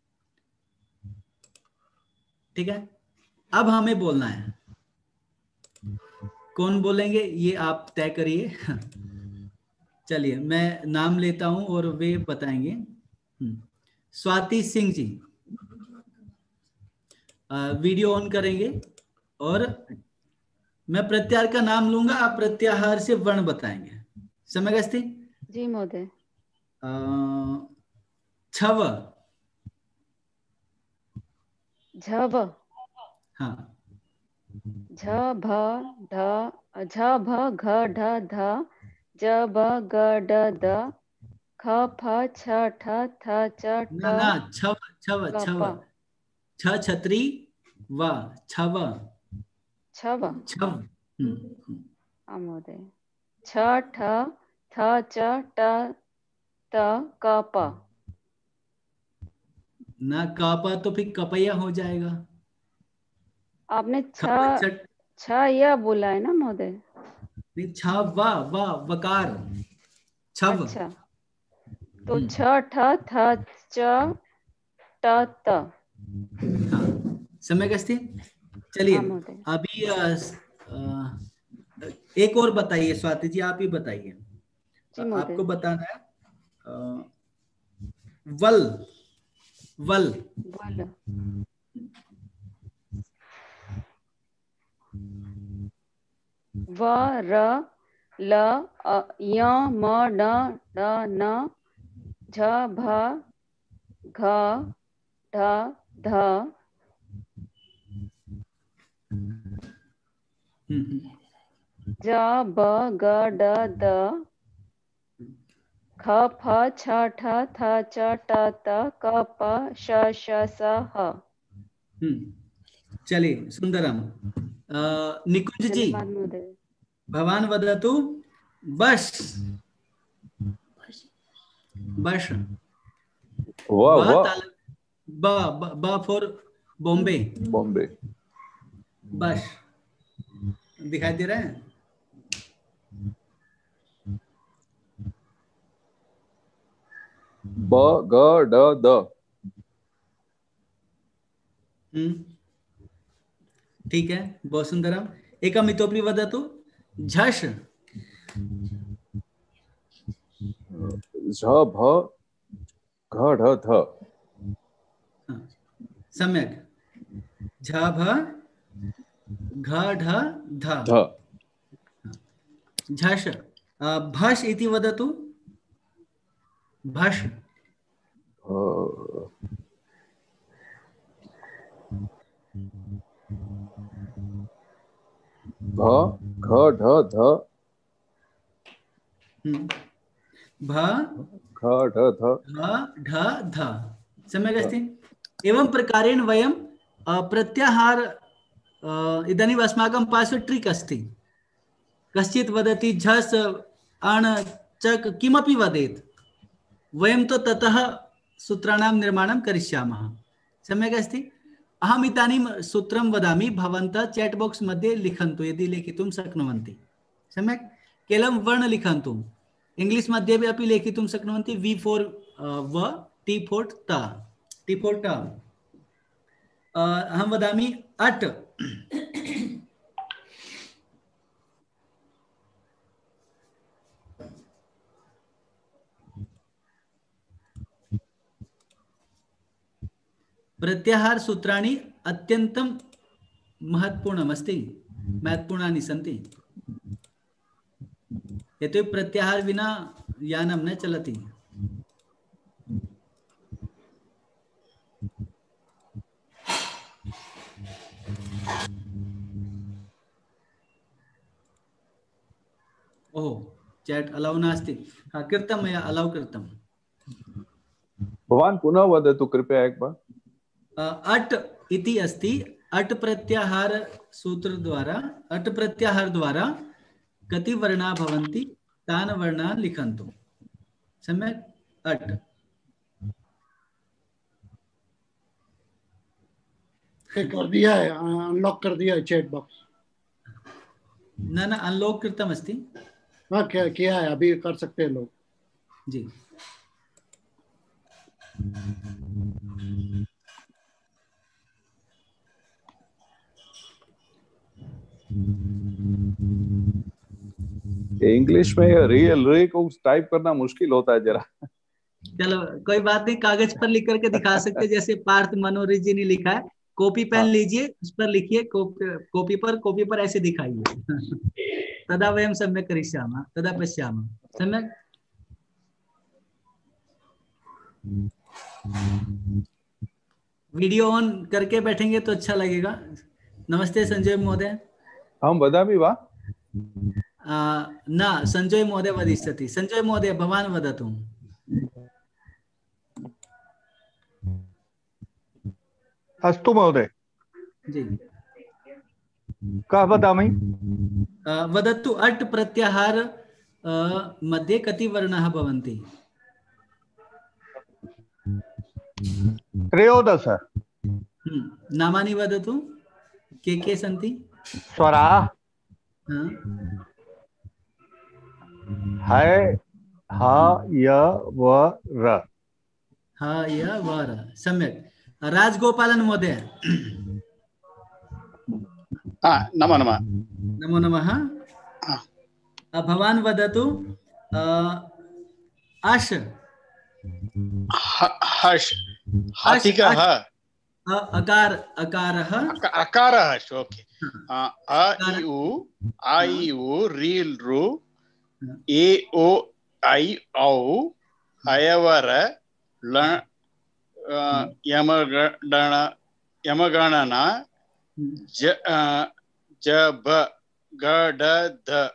ठीक है, अब हमें बोलना है, कौन बोलेंगे ये आप तय करिए। चलिए मैं नाम लेता हूं और वे बताएंगे। स्वाति सिंह जी, वीडियो ऑन करेंगे और मैं प्रत्याहार का नाम लूंगा, आप प्रत्याहार से वर्ण बताएंगे। समय गस्ती जी महोदय। छव, झव, हाँ, झ भ ढ, झ भ घ ढ ध, ज ब ग ड द, ख फ छ ठ थ च ट, ना ना छव छव छव, छ छत्री व छव छव छव। महोदय। छ ठ थ च ट त क प, ना कापा तो फिर कपैया हो जाएगा। आपने छ छ यह बोला है ना महोदय। नहीं, छ व व वकार छव। अच्छा, तो छ ठ थ च ट त। हाँ, समय गस्ती। चलिए अभी आ, आ, एक और बताइए स्वाति जी, आप ही बताइए। आपको बताना है आ, वल वल वल, व र ल य म ड ड न, झ भ घ ढ ध, ज ब ग ड द, ख फ छ ठ थ च ट त क प श श स ह। चलिए सुंदरम। निकुंज जी, भवान वदतु बस बस वाह ब ब फॉर बॉम्बे, बॉम्बे। बस दिखाई दे रहा है। ब ग ड द। हम्म, ठीक है, बहुत सुंदरम। एकम इतोपि वदतु झष, झ भ घ ढ ध। सम्यक, झ भ घ ढ ध, झष। भष इति वदतु, भष। भ घ ढ ध, भ घ ढ ध, घ ढ ध। सम्यक् अस्ति। एवं प्रकारेण वयं प्रत्याहार, इदानीम् अस्माकं पार्श्वे ट्रिक् अस्ति। कश्चित् वदति झस् अण् चक् किमपि वदेत्, वयं तु ततः सूत्राणां निर्माणं करिष्यामः। सम्यक् अस्ति। अहम् इदानीं सूत्रं वदामि, भवन्तः चैट् बाक्स् मध्ये लिखन्तु यदि लेखितुं शक्नुवन्ति। सम्यक्, केवलं वर्ण लिखन्तु। इंग्लिश मध्ये अपि लेखितुं शक्नुवन्ति। वि फोर् व, टी फोर् त, टी फोर् ट। अहं वदामि अट्, प्रत्याहार सूत्राणि अत्यन्तं महत्वपूर्णमस्ति महत्वपूर्णानि सन्ति यतोहि प्रत्याहार विना यानं न चलति। ओह चैट अलाउ नास्ति। हाँ कृतं मया अलाउ कृतं। भवान् पुनः वदतु कृपया एक बार। अट् इति अस्ति। अट् प्रत्याहार सूत्र द्वारा अट् प्रत्याहार द्वारा कति वर्णाः भवन्ति तान् वर्णान् लिखन्तु। सम्यक्। अट् कर दिया है, अनलॉक कर दिया है चैट बॉक्स। न न अनलॉक कृतमस्ति। हाँ क्या किया है, अभी कर सकते हैं लोग जी। इंग्लिश में रियल रे को टाइप करना मुश्किल होता है जरा। चलो कोई बात नहीं, कागज पर लिख करके दिखा सकते, जैसे पार्थ मनोहरी जी ने लिखा है। कॉपी पेन लीजिए, उस पर लिखिए, कॉपी पर कॉपी पर ऐसे दिखाइए। तदा वयं सम्यक् करिष्यामः, तदा पश्यामः। सम्यक्। वीडियो ऑन करके बैठेंगे तो अच्छा लगेगा। नमस्ते संजय महोदय। हम वदामि वा? न संजय महोदय वदिष्यति। संजय महोदय भवान् वदतु। अस्तु महोदय। जी कः वदामि? वदतु। अट् प्रत्याहार मध्ये कति वर्णाः भवन्ति? त्रयोदश। नामानि वदतु, के के सन्ति? स्वराः है ह य व र। ह य व र। सम्यक्। राजगोपालन महोदय। नमो नमः। नमो नमः। भवान् वदतु। अश् हर्ष हाथी का ह। अकार अकारः अकारः। ओके। अ इ उ आ इ उ रील रु ए ओ आई औ हयवर ल यमगण यमगणना ज ज ब ग ड ध।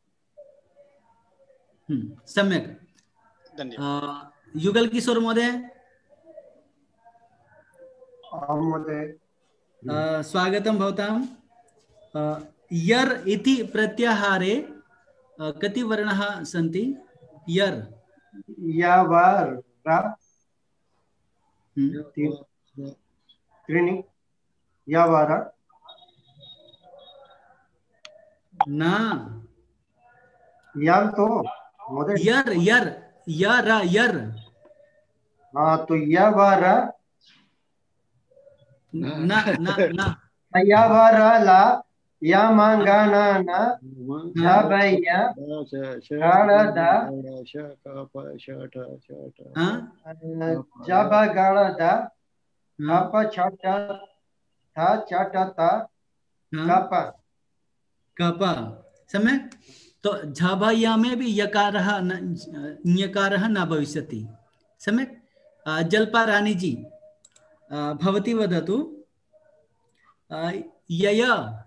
सम्यक्। धन्यवाद। युगल किशोर महोदय। महोदय स्वागतं भवतां। यर् इति प्रत्याहारे कति वर्णाः सन्ति? यर् यावर त्रीणि यावर न यार तो यर यर यर यर। हाँ तो यावर न न न यावर ला यमगणना जबय गणद जबगणद कप छट थ चट त कप कप। सम्यक्। तो झबया में भी यकारः ञकारः न भविष्यति। सम्यक्। जल्पा रानी जी भवती वदतु। यय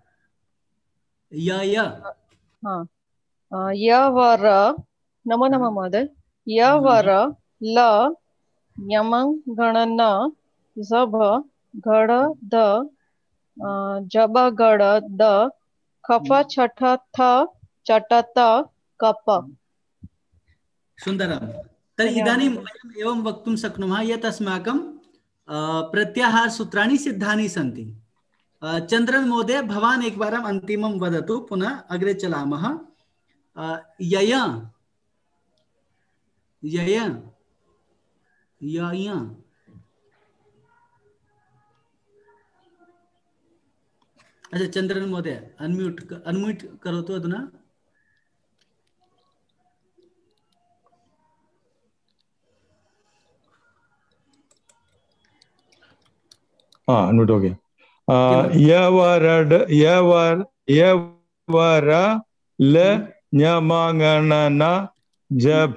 यय। हाँ यवर। नमो नमः महोदय। यवर ल यमगणन जब गड़ द जब गड़ द खफ छठ थ चटत कप। सुन्दरं। तर्हि इदानीं वयम् एवं वक्तुं शक्नुमः यत् अस्माकं प्रत्याहार सूत्राणि सिद्धानि सन्ति। चन्द्रन महोदय भवान् एकवारम् अन्तिमं वदतु, पुनः अग्रे चलामः। यय यय यय। अच्छा चन्द्रन महोदय अनम्यूट अनम्यूट करोतु अधुना। हाँ अनम्यूट हो गया। यवरड यवर यवर ल न्यमांगणन जभ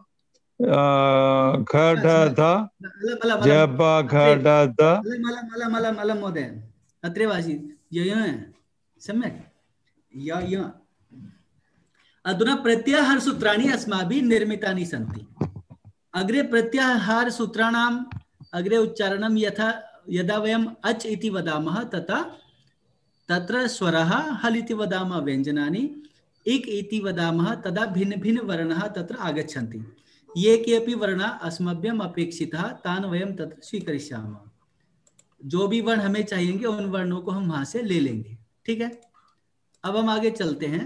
घटध जभ घटध मला मला मला मला महोदय अत्रेव आसीत् य सम्यक् य य अधुना प्रत्याहार सूत्राणि अस्माभिः निर्मितानि सन्ति। अग्रे प्रत्याहार सूत्राणाम् अग्रे उच्चारणं यथा यदा वयम् अच् इति वदामः तथा तत्र स्वरः हल् इति वदामः व्यञ्जनानि इक् इति वदामः तदा भिन्न भिन्न वर्णाः तत्र आगच्छन्ति। ये केऽपि वर्णाः अस्मभ्यम् अपेक्षिताः तान् वयं तत्र स्वीकरिष्यामः। जो भी वर्ण हमें चाहिए उन वर्णों को हम वहां से ले लेंगे। ठीक है, अब हम आगे चलते हैं।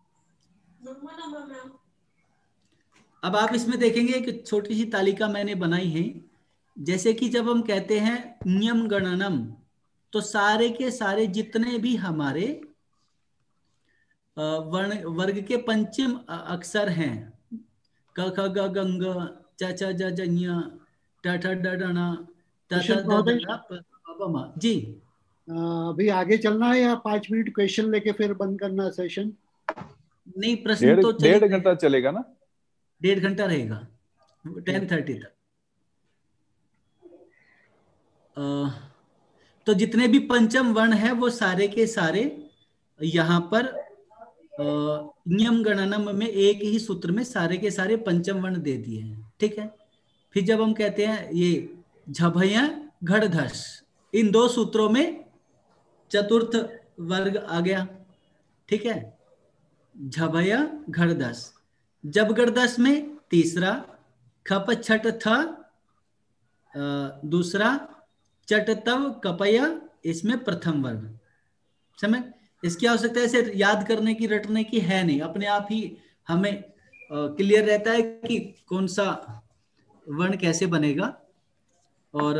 अब आप इसमें देखेंगे कि छोटी सी तालिका मैंने बनाई है। जैसे कि जब हम कहते हैं नियम गणनम, तो सारे के सारे जितने भी हमारे वर्ण वर्ग के पंचम अक्षर हैं, क ख ग ग ङ च च ज ज ञ ट ठ ड ढ ण त थ द ध प प म। जी अभी आगे चलना है या पांच मिनट क्वेश्चन लेके फिर बंद करना सेशन? नहीं, प्रश्न तो डेढ़ घंटा चलेगा ना? डेढ़ घंटा रहेगा, टेन थर्टी तक। तो जितने भी पंचम वर्ण है वो सारे के सारे यहाँ पर नियम गणनम में एक ही सूत्र में सारे के सारे पंचम वर्ण दे दिए हैं। ठीक है, फिर जब हम कहते हैं ये झभय घड़धस, इन दो सूत्रों में चतुर्थ वर्ग आ गया। ठीक है, झभय घड़दस, जब गड़दस में तीसरा, खप छठ थ दूसरा, चट तव कपय इसमें प्रथम वर्ग। समझ, इसकी आवश्यकता ऐसे याद करने की रटने की है नहीं, अपने आप ही हमें क्लियर रहता है कि कौन सा वर्ण कैसे बनेगा। और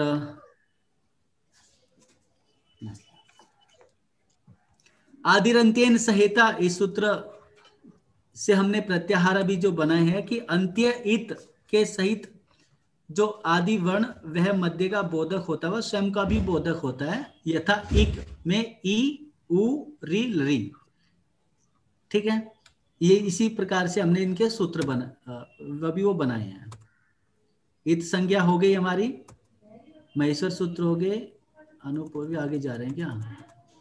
आदिरंत्येन सहेता, इस सूत्र से हमने प्रत्याहार अभी जो बनाए हैं कि अंत्य इत के सहित जो आदि वर्ण वह मध्य का बोधक होता है, वह स्वयं का भी बोधक होता है। यथा इक में ई उ री री। ठीक है, ये इसी प्रकार से हमने इनके सूत्र बना वह भी वो बनाए हैं। इत संज्ञा हो गई हमारी, महेश्वर सूत्र हो गए, अनुपूर्वी आगे जा रहे हैं क्या?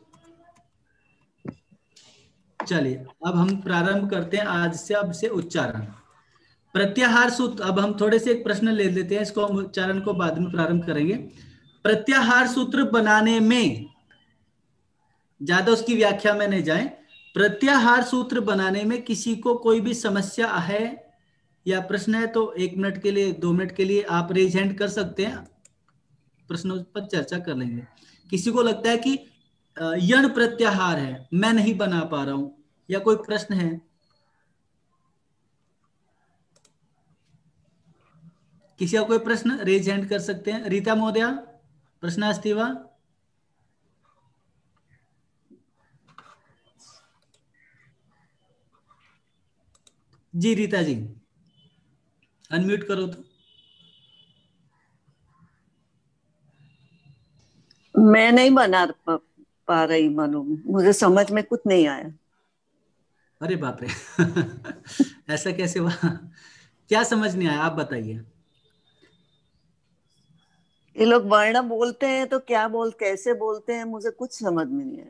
चलिए अब हम प्रारंभ करते हैं आज से। अब से उच्चारण प्रत्याहार सूत्र, अब हम थोड़े से एक प्रश्न ले लेते हैं, इसको हम उच्चारण को बाद में प्रारंभ करेंगे। प्रत्याहार सूत्र बनाने में ज्यादा उसकी व्याख्या में नहीं जाए, प्रत्याहार सूत्र बनाने में किसी को कोई भी समस्या है या प्रश्न है तो एक मिनट के लिए, दो मिनट के लिए आप रेज हैंड कर सकते हैं, प्रश्नों पर चर्चा कर लेंगे। किसी को लगता है कि यण प्रत्याहार है, मैं नहीं बना पा रहा हूं, या कोई प्रश्न है? किसी का कोई प्रश्न रेज हैंड कर सकते हैं। रीता महोदया, प्रश्न अस्ति वा? जी रीता जी, अनम्यूट करो तो। मैं नहीं बना पा, पा रही मनु, मुझे समझ में कुछ नहीं आया। अरे बाप रे ऐसा कैसे हुआ? क्या समझ नहीं आया, आप बताइए। ये लोग वर्ण बोलते हैं तो क्या बोल कैसे बोलते हैं, मुझे कुछ समझ में नहीं आया।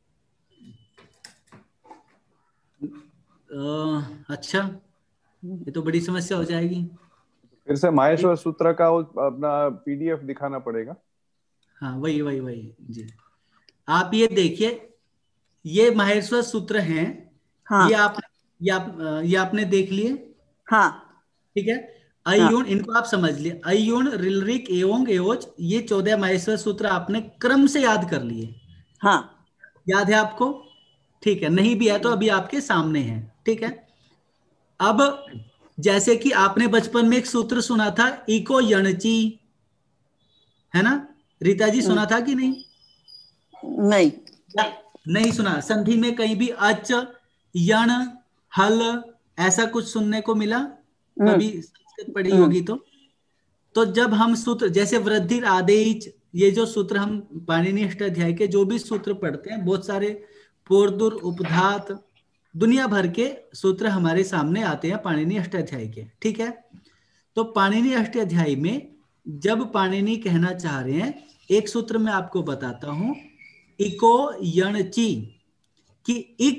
अच्छा, ये तो बड़ी समस्या हो जाएगी। फिर से माहेश्वर सूत्र का अपना पीडीएफ दिखाना पड़ेगा। हाँ वही वही वही जी। आप ये देखिए, ये माहेश्वर सूत्र हैं। हाँ। ये आप ये आप ये आपने देख लिए। हाँ ठीक है। अयुण, इनको आप समझ लिए, अयुण रिलरिक एवं एवोच, ये चौदह माहेश्वर सूत्र आपने क्रम से याद कर लिए। हाँ याद है आपको? ठीक है, नहीं भी है तो अभी आपके सामने है। ठीक है, अब जैसे कि आपने बचपन में एक सूत्र सुना था, इको यणची, है ना रीता जी? सुना था कि नहीं? नहीं नहीं सुना। संधि में कहीं भी अच, यण, हल ऐसा कुछ सुनने को मिला? कभी संस्कृत पढ़ी होगी तो। तो जब हम सूत्र जैसे वृद्धि आदेश ये जो सूत्र हम पाणिनि अष्टाध्यायी के जो भी सूत्र पढ़ते हैं, बहुत सारे पोर्दुर, उपधात, दुनिया भर के सूत्र हमारे सामने आते हैं पाणिनि अष्टाध्यायी के। ठीक है, तो पाणिनि अष्टाध्यायी में जब पाणिनि कहना चाह रहे हैं, एक सूत्र मैं आपको बताता हूं, इको यण ची, कि इक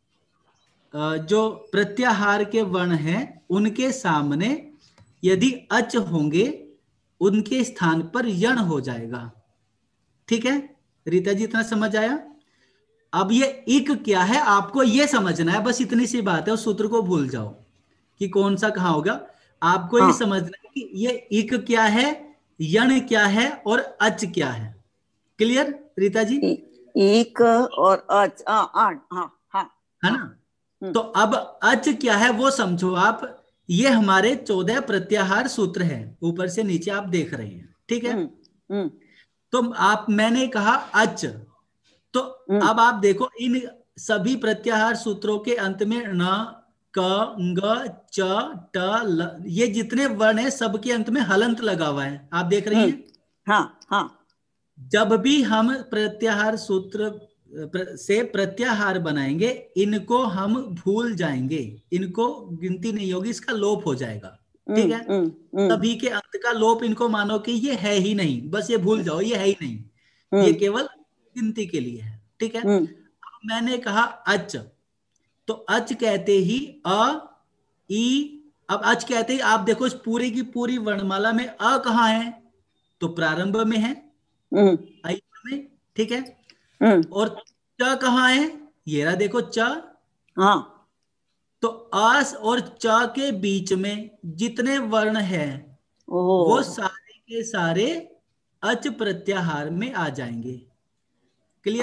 जो प्रत्याहार के वर्ण हैं उनके सामने यदि अच होंगे उनके स्थान पर यण हो जाएगा। ठीक है रीता जी, इतना समझ आया? अब ये इक क्या है आपको ये समझना है, बस इतनी सी बात है। उस सूत्र को भूल जाओ कि कौन सा कहां होगा, आपको हाँ। ये समझना है कि ये इक क्या है, यण क्या है और अच क्या है। क्लियर रीता जी? इक और अच, हाँ हाँ हाँ, है ना? तो अब अच क्या है वो समझो आप। ये हमारे चौदह प्रत्याहार सूत्र है, ऊपर से नीचे आप देख रहे हैं। ठीक है, तो आप, मैंने कहा अच, तो अब आप देखो इन सभी प्रत्याहार सूत्रों के अंत में न, क, ग, च, ट, ल, ये जितने वर्ण हैं सबके अंत में हलंत लगा हुआ है, आप देख रही हैं? हाँ हाँ। जब भी हम प्रत्याहार सूत्र से प्रत्याहार बनाएंगे, इनको हम भूल जाएंगे, इनको गिनती नहीं होगी, इसका लोप हो जाएगा। ठीक है, सभी के अंत का लोप इनको मानो कि ये है ही नहीं, बस ये भूल जाओ, ये है ही नहीं, ये केवल गिनती के लिए है। ठीक है, अब मैंने कहा अच, तो अच कहते ही अ, ई, अब अच कहते ही आप देखो इस पूरी की पूरी वर्णमाला में अ कहाँ है, तो प्रारंभ में है, आई में। ठीक है, और च कहाँ है, ये रहा देखो च। हाँ, तो आस और च के बीच में जितने वर्ण हैं वो सारे के सारे अच प्रत्याहार में आ जाएंगे। क्लियर?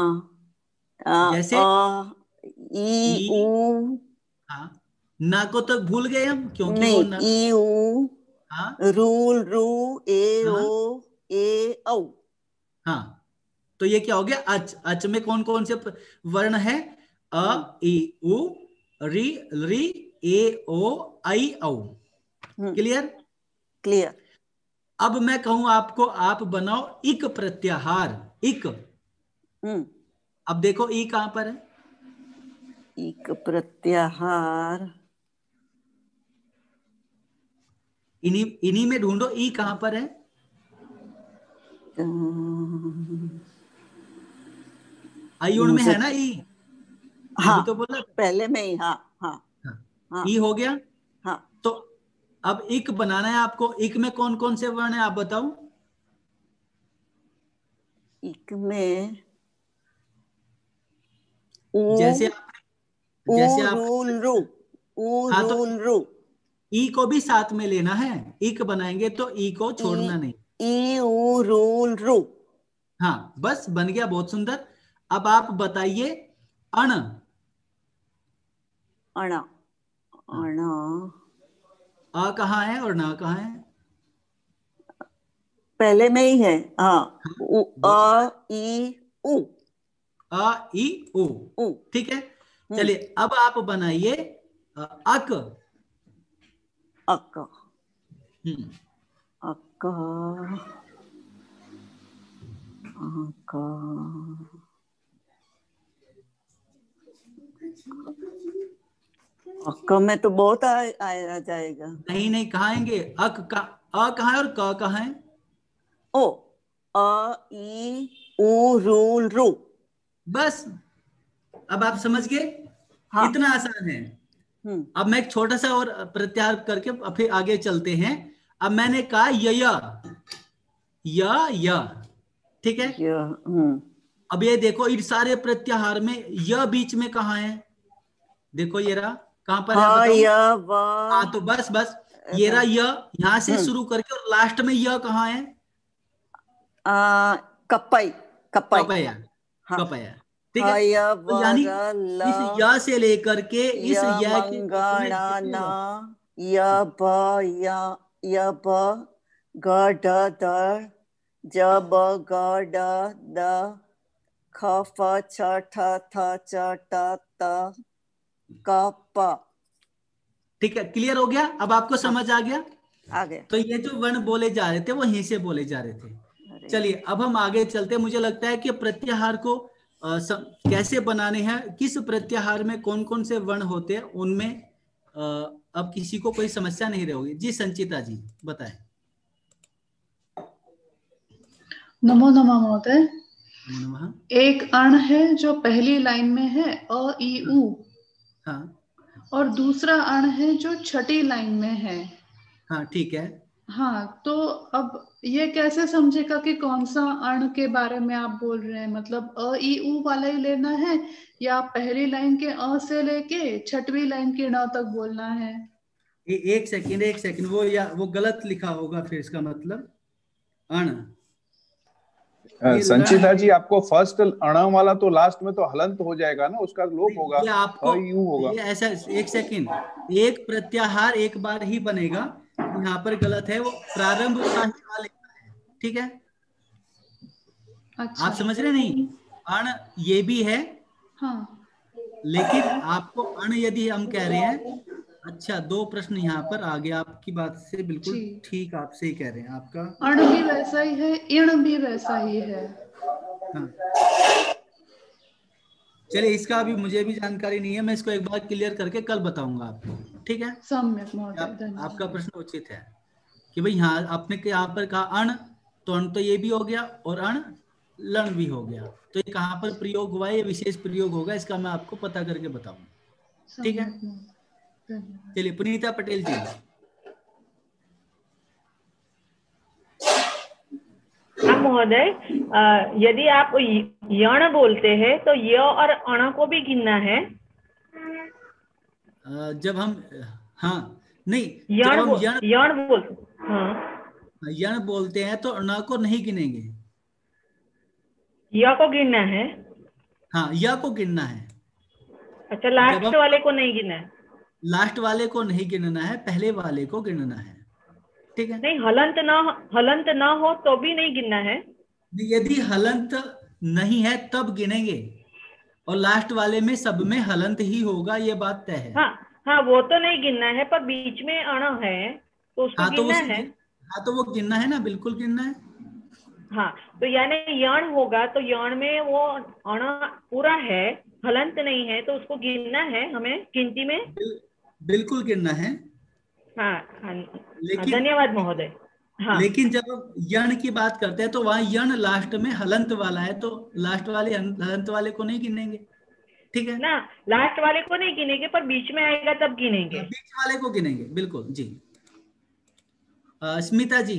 जैसे आ, ई, ऊ, हाँ, ना को तो भूल गए हम, क्योंकि नहीं, वो ना, ई, ऊ, हाँ, रूल, रू, ए, हाँ, ओ, ए, औ। हाँ, तो ये क्या हो गया अच। अच में कौन कौन से वर्ण है? अ, ई, उ, री, री, ए, ओ, आई, औ। क्लियर? क्लियर। अब मैं कहूं आपको, आप बनाओ इक प्रत्याहार, इक। अब देखो ई कहां पर है? इक प्रत्याहार इन्हीं इन्हीं में ढूंढो, ई कहां पर है? आयुण में है ना ई? हाँ, तो बोला पहले में ही। हाँ हाँ, हाँ, ई हो गया। हाँ, तो अब इक बनाना है आपको। इक में कौन कौन से वर्ण है आप बताओ? इक में उ, जैसे जैसे उ, आप रूल, रू, उ, हाँ, रूल, रू, ई को भी साथ में लेना है। इक बनाएंगे तो ई को छोड़ना नहीं। ई, उ, रूल, रू। हाँ, बस बन गया, बहुत सुंदर। अब आप बताइए अण। अणा, अणा, अ कहाँ है और ना कहाँ है? पहले में ही है। हाँ, उ, अ, ई, उ, अ, ई, उ। ठीक है, चलिए अब आप बनाइए अक। अक, हम्म, अक, अक, अक में तो बहुत आ, आ जाएगा। नहीं नहीं, कहाँ आएंगे? अक का, अ कहाँ है और क कहाँ है? ओ, अ, ई, उ, रूल, रू। बस, अब आप समझ गए? हाँ। इतना आसान है। अब मैं एक छोटा सा और प्रत्याहार करके फिर आगे चलते हैं। अब मैंने कहा य, य, य, ठीक है। अब ये देखो, इन सारे प्रत्याहार में य बीच में कहाँ है? देखो ये रहा, कहाँ पर है बताओ? हाँ, तो बस बस ये रहा य, यहाँ से शुरू करके और लास्ट में य कहाँ है? कपई, कपई, कपया, कपया। ठीक है, है, तो यानी इस या से लेकर के इस या के मंगणना, य ब, य य ब, ग ड द, ज ब ग ड द, ख फ छ ठ थ च ट त, क प। ठीक है, क्लियर हो गया? अब आपको समझ आ गया? आ गया। तो ये जो वर्ण बोले जा रहे थे वो यहीं से बोले जा रहे थे। चलिए अब हम आगे चलते हैं। मुझे लगता है कि प्रत्याहार को आ, स, कैसे बनाने हैं, किस प्रत्याहार में कौन कौन से वर्ण होते हैं, उनमें आ, अब किसी को कोई समस्या नहीं रहेगी। जी संचिता जी बताएं। नमो नमः महोदय। एक अण है जो पहली लाइन में है अ ई उ, हाँ, और दूसरा अण है जो छठी लाइन में है। हाँ ठीक है। हाँ, तो अब ये कैसे समझेगा कि कौन सा अण के बारे में आप बोल रहे हैं? मतलब अ ई उ वाला ही लेना है या पहली लाइन के अ से लेके छठवीं लाइन के न तक बोलना है? ए, एक सेकंड एक सेकंड वो या वो गलत लिखा होगा फिर इसका मतलब अण। संचिता जी आपको फर्स्ट अण वाला तो लास्ट में तो हलंत हो जाएगा ना, उसका लोप होगा, ये आपको यू होगा। ये ऐसा एक सेकंड, एक प्रत्याहार एक बार ही बनेगा, यहाँ पर गलत है, वो प्रारंभ का ही आ लेना है, ठीक है। अच्छा। आप समझ रहे नहीं, अण ये भी है, हाँ, लेकिन आपको अण यदि हम कह रहे हैं, अच्छा दो प्रश्न यहाँ पर आ गया, आपकी बात से बिल्कुल ठीक, आप सही कह रहे हैं। आपका अण भी वैसा ही है, इण भी वैसा ही है। हाँ, चलिए इसका अभी मुझे भी जानकारी नहीं है, मैं इसको एक बार क्लियर करके कल बताऊंगा आपको, ठीक है। सम्यक महोदय, आप, आपका प्रश्न उचित है कि भाई यहाँ आपने यहाँ पर कहा अण, तो अण तो ये भी हो गया और अण लण भी हो गया, तो ये कहाँ पर प्रयोग हुआ है, ये विशेष प्रयोग होगा, इसका मैं आपको पता करके बताऊंगा, ठीक है। चलिए पुनीता पटेल जी। हाँ महोदय, यदि आप यण बोलते हैं तो य और अण को भी गिनना है। जब हम हाँ नहीं यण जब हम बो, यण यण बोलते हाँ यण बोलते हैं तो अण को नहीं गिनेंगे, य को गिनना है। हाँ य को गिनना है। अच्छा, लास्ट वाले को नहीं गिनना है। लास्ट वाले को नहीं गिनना है, पहले वाले को गिनना है, ठीक है। नहीं, हलंत ना हलंत ना हो तो भी नहीं गिनना है। यदि हलंत नहीं है तब गिनेंगे, और लास्ट वाले में सब में हलंत ही होगा, ये बात तय है। हाँ हाँ, वो तो नहीं गिनना है, पर बीच में अण है तो उसको हाँ, तो गिनना उसे, है। हाँ तो वो गिनना है ना, बिल्कुल गिनना है। हाँ, तो यानी यण होगा तो यण में वो अण पूरा है, हलंत नहीं है, तो उसको गिनना है हमें गिनती में। बिल्कुल गिनना है। हाँ, हाँ, लेकिन धन्यवाद महोदय। हाँ, लेकिन जब हम यण की बात करते हैं तो वहां यण लास्ट में हलंत वाला है, तो लास्ट वाले हलंत वाले को नहीं गिनेंगे, ठीक है ना। लास्ट वाले को नहीं गिनेंगे, पर बीच में आएगा तब गिनेंगे। बीच वाले को गिनेंगे, बिल्कुल जी। स्मिता जी।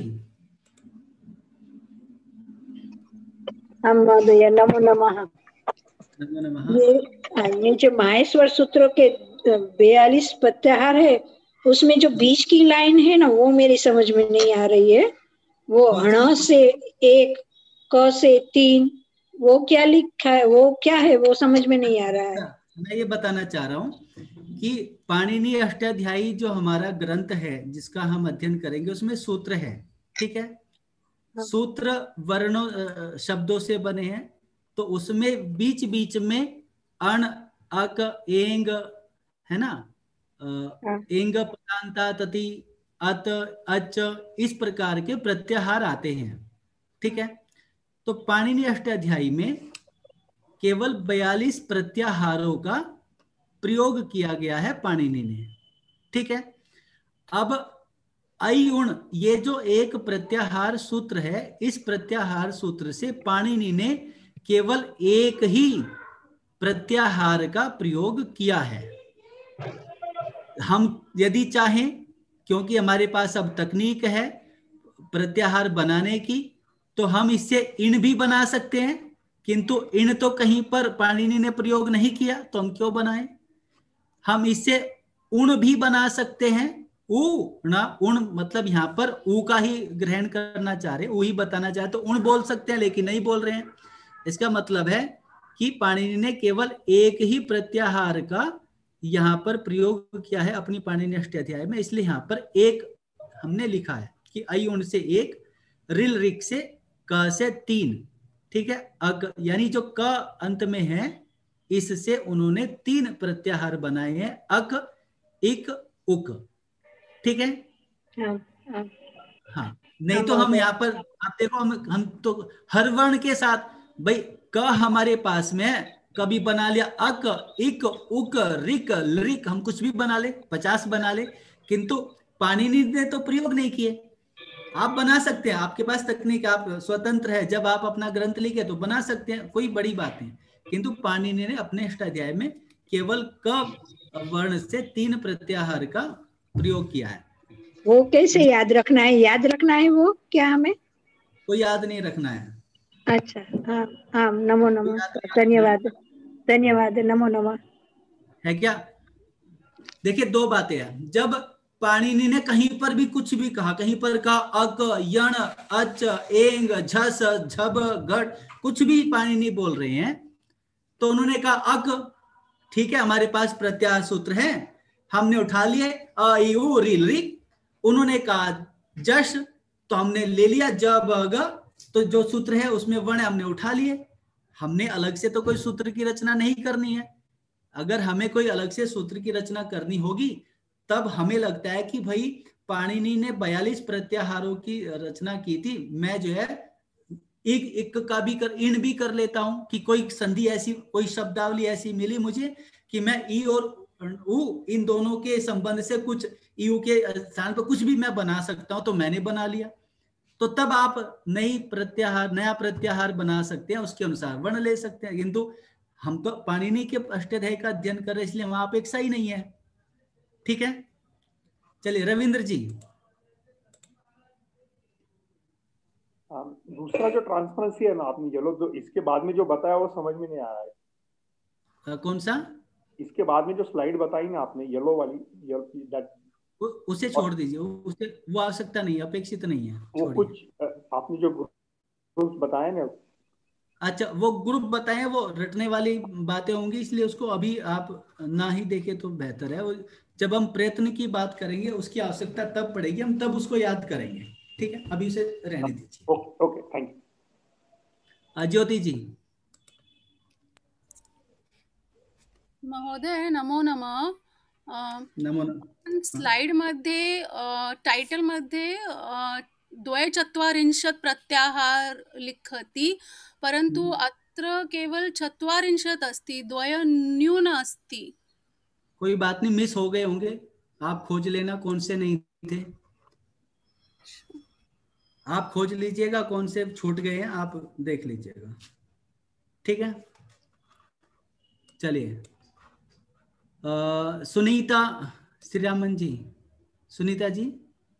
महोदय नमो नमः। नमो नमः। ये ये जो माहेश्वर सूत्रों के बयालीस प्रत्याहार है, उसमें जो बीच की लाइन है ना, वो मेरी समझ में नहीं आ रही है। वो अण से एक, क से तीन, वो क्या लिखा है, वो क्या है, वो समझ में नहीं आ रहा है। मैं ये बताना चाह रहा हूँ कि पाणिनि अष्टाध्यायी जो हमारा ग्रंथ है जिसका हम अध्ययन करेंगे, उसमें सूत्र है, ठीक है। सूत्र वर्णों शब्दों से बने हैं, तो उसमें बीच बीच में अण, अक, एंग, है ना, एंग, पदांता, तति, अत, अच, इस प्रकार के प्रत्याहार आते हैं, ठीक है। तो पाणिनि अष्टाध्यायी में केवल बयालीस प्रत्याहारों का प्रयोग किया गया है पाणिनि ने, ठीक है। अब ऐ उण, ये जो एक प्रत्याहार सूत्र है, इस प्रत्याहार सूत्र से पाणिनि ने केवल एक ही प्रत्याहार का प्रयोग किया है। हम यदि चाहें, क्योंकि हमारे पास अब तकनीक है प्रत्याहार बनाने की, तो हम इससे इण भी बना सकते हैं, किंतु इण तो कहीं पर पाणिनि ने प्रयोग नहीं किया, तो हम क्यों बनाएं। हम इससे उण भी बना सकते हैं, उ ना, उण मतलब यहाँ पर उ का ही ग्रहण करना चाह रहे, उ ही बताना चाहे तो उण बोल सकते हैं, लेकिन नहीं बोल रहे हैं। इसका मतलब है कि पाणिनि ने केवल एक ही प्रत्याहार का यहाँ पर प्रयोग किया है अपनी पाणिनि अष्टाध्याय में, इसलिए यहाँ पर एक हमने लिखा है कि ऐ उण से एक, रिल रिक से, क से तीन, ठीक है। अक यानी जो क अंत में है, इससे उन्होंने तीन प्रत्याहार बनाए हैं, अक, इक, उक, ठीक है। हाँ, हाँ। हाँ, नहीं तो हम यहाँ पर आप देखो हम हम तो हर वर्ण के साथ, भाई क हमारे पास में है, कभी बना लिया अक, इक, उक, रिक, लरिक, हम कुछ भी बना ले, पचास बना ले, किंतु पाणिनि ने तो प्रयोग नहीं किए। आप बना सकते हैं, आपके पास तकनीक, आप स्वतंत्र है, जब आप अपना ग्रंथ लिखे तो बना सकते हैं, कोई बड़ी बात नहीं। किंतु पाणिनि ने अपने अष्टाध्याय में केवल क वर्ण से तीन प्रत्याहार का प्रयोग किया है। वो कैसे याद रखना है? याद रखना है वो क्या हमें? वो याद नहीं रखना है। अच्छा, हाँ हाँ, नमो नमः, धन्यवाद धन्यवाद, नमो नमः। है क्या? देखिए दो बातें हैं, जब पाणिनि ने कहीं पर भी कुछ भी कहा, कहीं पर कहा अक, यण, अच, एंग, झस, झब, घट, कुछ भी पाणिनि बोल रहे हैं, तो उन्होंने कहा अक, ठीक है हमारे पास प्रत्याहार सूत्र है, हमने उठा लिए अ, ई, उ, री, री। उन्होंने कहा जश, तो हमने ले लिया ज, ब, ग, तो जो सूत्र है उसमें वर्ण हमने उठा लिए। हमने अलग से तो कोई सूत्र की रचना नहीं करनी है। अगर हमें कोई अलग से सूत्र की रचना करनी होगी तब हमें लगता है कि भाई पाणिनि ने बयालीस प्रत्याहारों की रचना की थी, मैं जो है एक एक का भी कर, इन भी कर लेता हूं कि कोई संधि ऐसी, कोई शब्दावली ऐसी मिली मुझे कि मैं ई और उ इन दोनों के संबंध से कुछ यू के स्थान पर कुछ भी मैं बना सकता हूं, तो मैंने बना लिया। तो तब आप नई प्रत्याहार, नया प्रत्याहार बना सकते हैं, उसके अनुसार वर्ण ले सकते हैं। किंतु हम तो पाणिनि के अष्टाध्याय का अध्ययन कर रहे हैं, इसलिए वहां अपेक्षा ही नहीं है। ठीक है, चलिए रविंद्र जी। दूसरा जो ट्रांसपेरेंसी है ना आपने येलो, जो इसके बाद में जो बताया वो समझ में नहीं आ रहा है। आ, कौन सा? इसके बाद में जो स्लाइड बताई ना आपने येलो वाली, दैट उसे छोड़ दीजिए, उसे वो आवश्यकता नहीं, अपेक्षित नहीं है। वो कुछ आपने जो ग्रुप बताए ना, अच्छा वो ग्रुप बताए, वो रटने वाली बातें होंगी, इसलिए उसको अभी आप ना ही देखें तो बेहतर है। वो जब हम प्रयत्न की बात करेंगे उसकी आवश्यकता तब पड़ेगी, हम तब उसको याद करेंगे। ठीक है, अभी उसे रहने दीजिए। Okay okay, thank you. Jyoti ji. महोदय नमो नमः। नमो नमः। स्लाइड मध्ये टाइटल मध्ये द्वयचत्वारिंशत् प्रत्याहार लिखति, परंतु अत्र केवल चत्वारिंशत् अस्ति, द्वय न्यून अस्ति। कोई बात नहीं, मिस हो गए होंगे, आप खोज लेना कौन से नहीं थे, आप खोज लीजिएगा कौन से छूट गए हैं, आप देख लीजिएगा। ठीक है, चलिए सुनीता श्रीरामन जी। सुनीता जी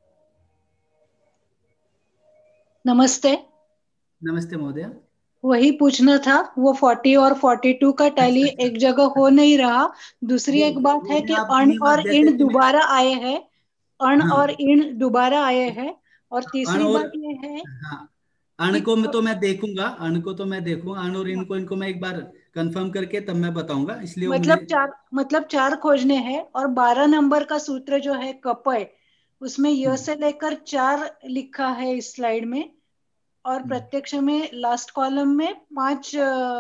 नमस्ते। नमस्ते महोदया। वही पूछना था, वो फोर्टी और फोर्टी टू का टैली एक जगह हो नहीं रहा। दूसरी एक बात है कि अण और इन दोबारा आए हैं, अण हाँ। और इन दोबारा आए हैं। और तीसरी और, बात ये है, हाँ, अण को मैं तो मैं देखूंगा, अण को तो मैं देखूंगा, अण और इनको इनको मैं एक बार कंफर्म करके तब मैं बताऊंगा। इसलिए मतलब चार मतलब चार खोजने हैं। और बारह नंबर का सूत्र जो है कपय, उसमें य से लेकर चार लिखा है इस स्लाइड में, और प्रत्यक्ष में लास्ट कॉलम में पांच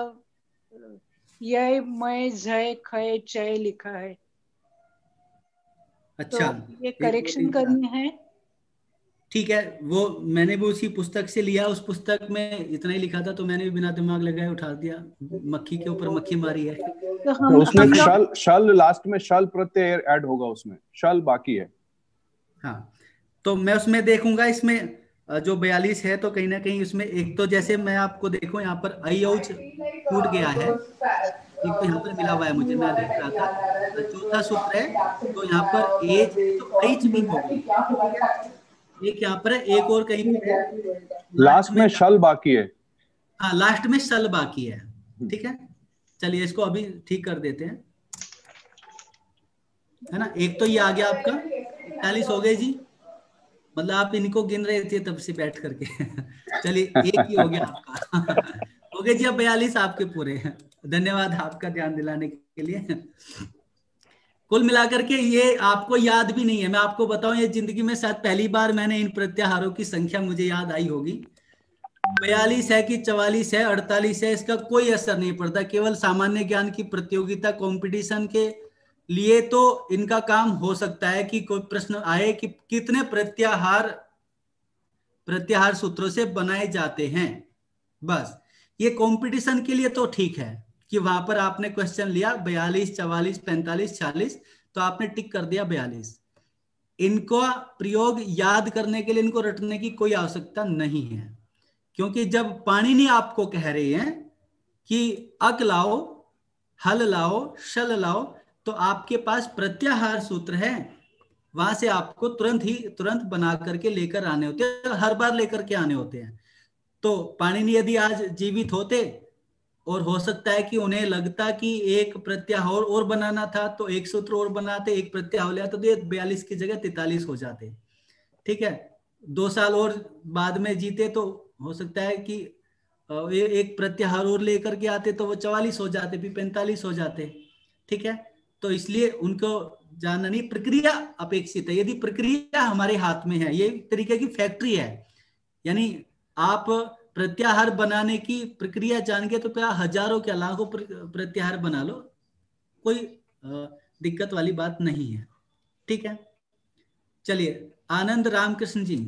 य, मय, झय, खय, चय लिखा है। अच्छा, तो ये करेक्शन करनी है। ठीक है, वो मैंने भी उसी पुस्तक से लिया, उस पुस्तक में इतना ही लिखा था, तो मैंने भी बिना दिमाग लगाए उठा दिया, मक्खी के ऊपर मक्खी मारी है। तो हम, तो उसमें शल शल लास्ट में शल प्रत्यय ऐड होगा, उसमें शल बाकी है। हाँ, तो मैं उसमें देखूंगा, इसमें जो बयालीस है तो कहीं ना कहीं उसमें एक तो जैसे मैं आपको देखूं यहाँ पर आई औच टूट गया है, एक तो यहाँ पर मिला हुआ है, मुझे मैं देख रहा था। चौथा सूत्र है तो यहाँ पर एज तो ऐच भी होगी, एक यहाँ पर है, एक और कहीं पर लास्ट में शल बाकी है। हाँ, लास्ट में शल बाकी है। ठीक है, चलिए इसको अभी ठीक कर देते हैं, है ना। एक तो ये आ गया आपका, इकतालीस हो गए जी, मतलब आप इनको गिन रहे थे तब से बैठ करके। चलिए एक ही हो गया आपका। हो गए जी, अब बयालीस आपके पूरे। धन्यवाद आपका ध्यान दिलाने के लिए। कुल मिलाकर के ये आपको याद भी नहीं है, मैं आपको बताऊं, ये जिंदगी में शायद पहली बार मैंने इन प्रत्याहारों की संख्या मुझे याद आई होगी। बयालीस है कि चवालीस है, अड़तालीस है, इसका कोई असर नहीं पड़ता। केवल सामान्य ज्ञान की प्रतियोगिता कंपटीशन के लिए तो इनका काम हो सकता है कि कोई प्रश्न आए कि कितने प्रत्याहार प्रत्याहार सूत्रों से बनाए जाते हैं। बस ये कंपटीशन के लिए तो ठीक है कि वहां पर आपने क्वेश्चन लिया बयालीस, चवालीस, पैंतालीस, छियालीस, तो आपने टिक कर दिया बयालीस। इनको प्रयोग याद करने के लिए, इनको रटने की कोई आवश्यकता नहीं है, क्योंकि जब पाणिनि आपको कह रहे हैं कि अक लाओ, हल लाओ, शल लाओ, तो आपके पास प्रत्याहार सूत्र है, वहां से आपको तुरंत ही तुरंत बना करके लेकर आने होते हैं, हर बार लेकर के आने होते हैं। तो पाणिनि यदि आज जीवित होते और हो सकता है कि उन्हें लगता कि एक प्रत्याहार और बनाना था, तो एक सूत्र और बनाते, एक प्रत्याहार लिया तो ये बयालीस की जगह तैतालीस हो जाते। ठीक है, दो साल और बाद में जीते तो हो सकता है कि एक प्रत्याहार और लेकर के आते तो वो चवालीस हो जाते, फिर पैंतालीस हो जाते। ठीक है, तो इसलिए उनको जानना नहीं, प्रक्रिया अपेक्षित है। यदि प्रक्रिया हमारे हाथ में है, ये एक तरीके की फैक्ट्री है, यानी आप प्रत्याहार बनाने की प्रक्रिया जान गए तो फिर हजारों क्या लाखों प्रत्याहार बना लो, कोई दिक्कत वाली बात नहीं है। ठीक है, चलिए आनंद रामकृष्ण जी।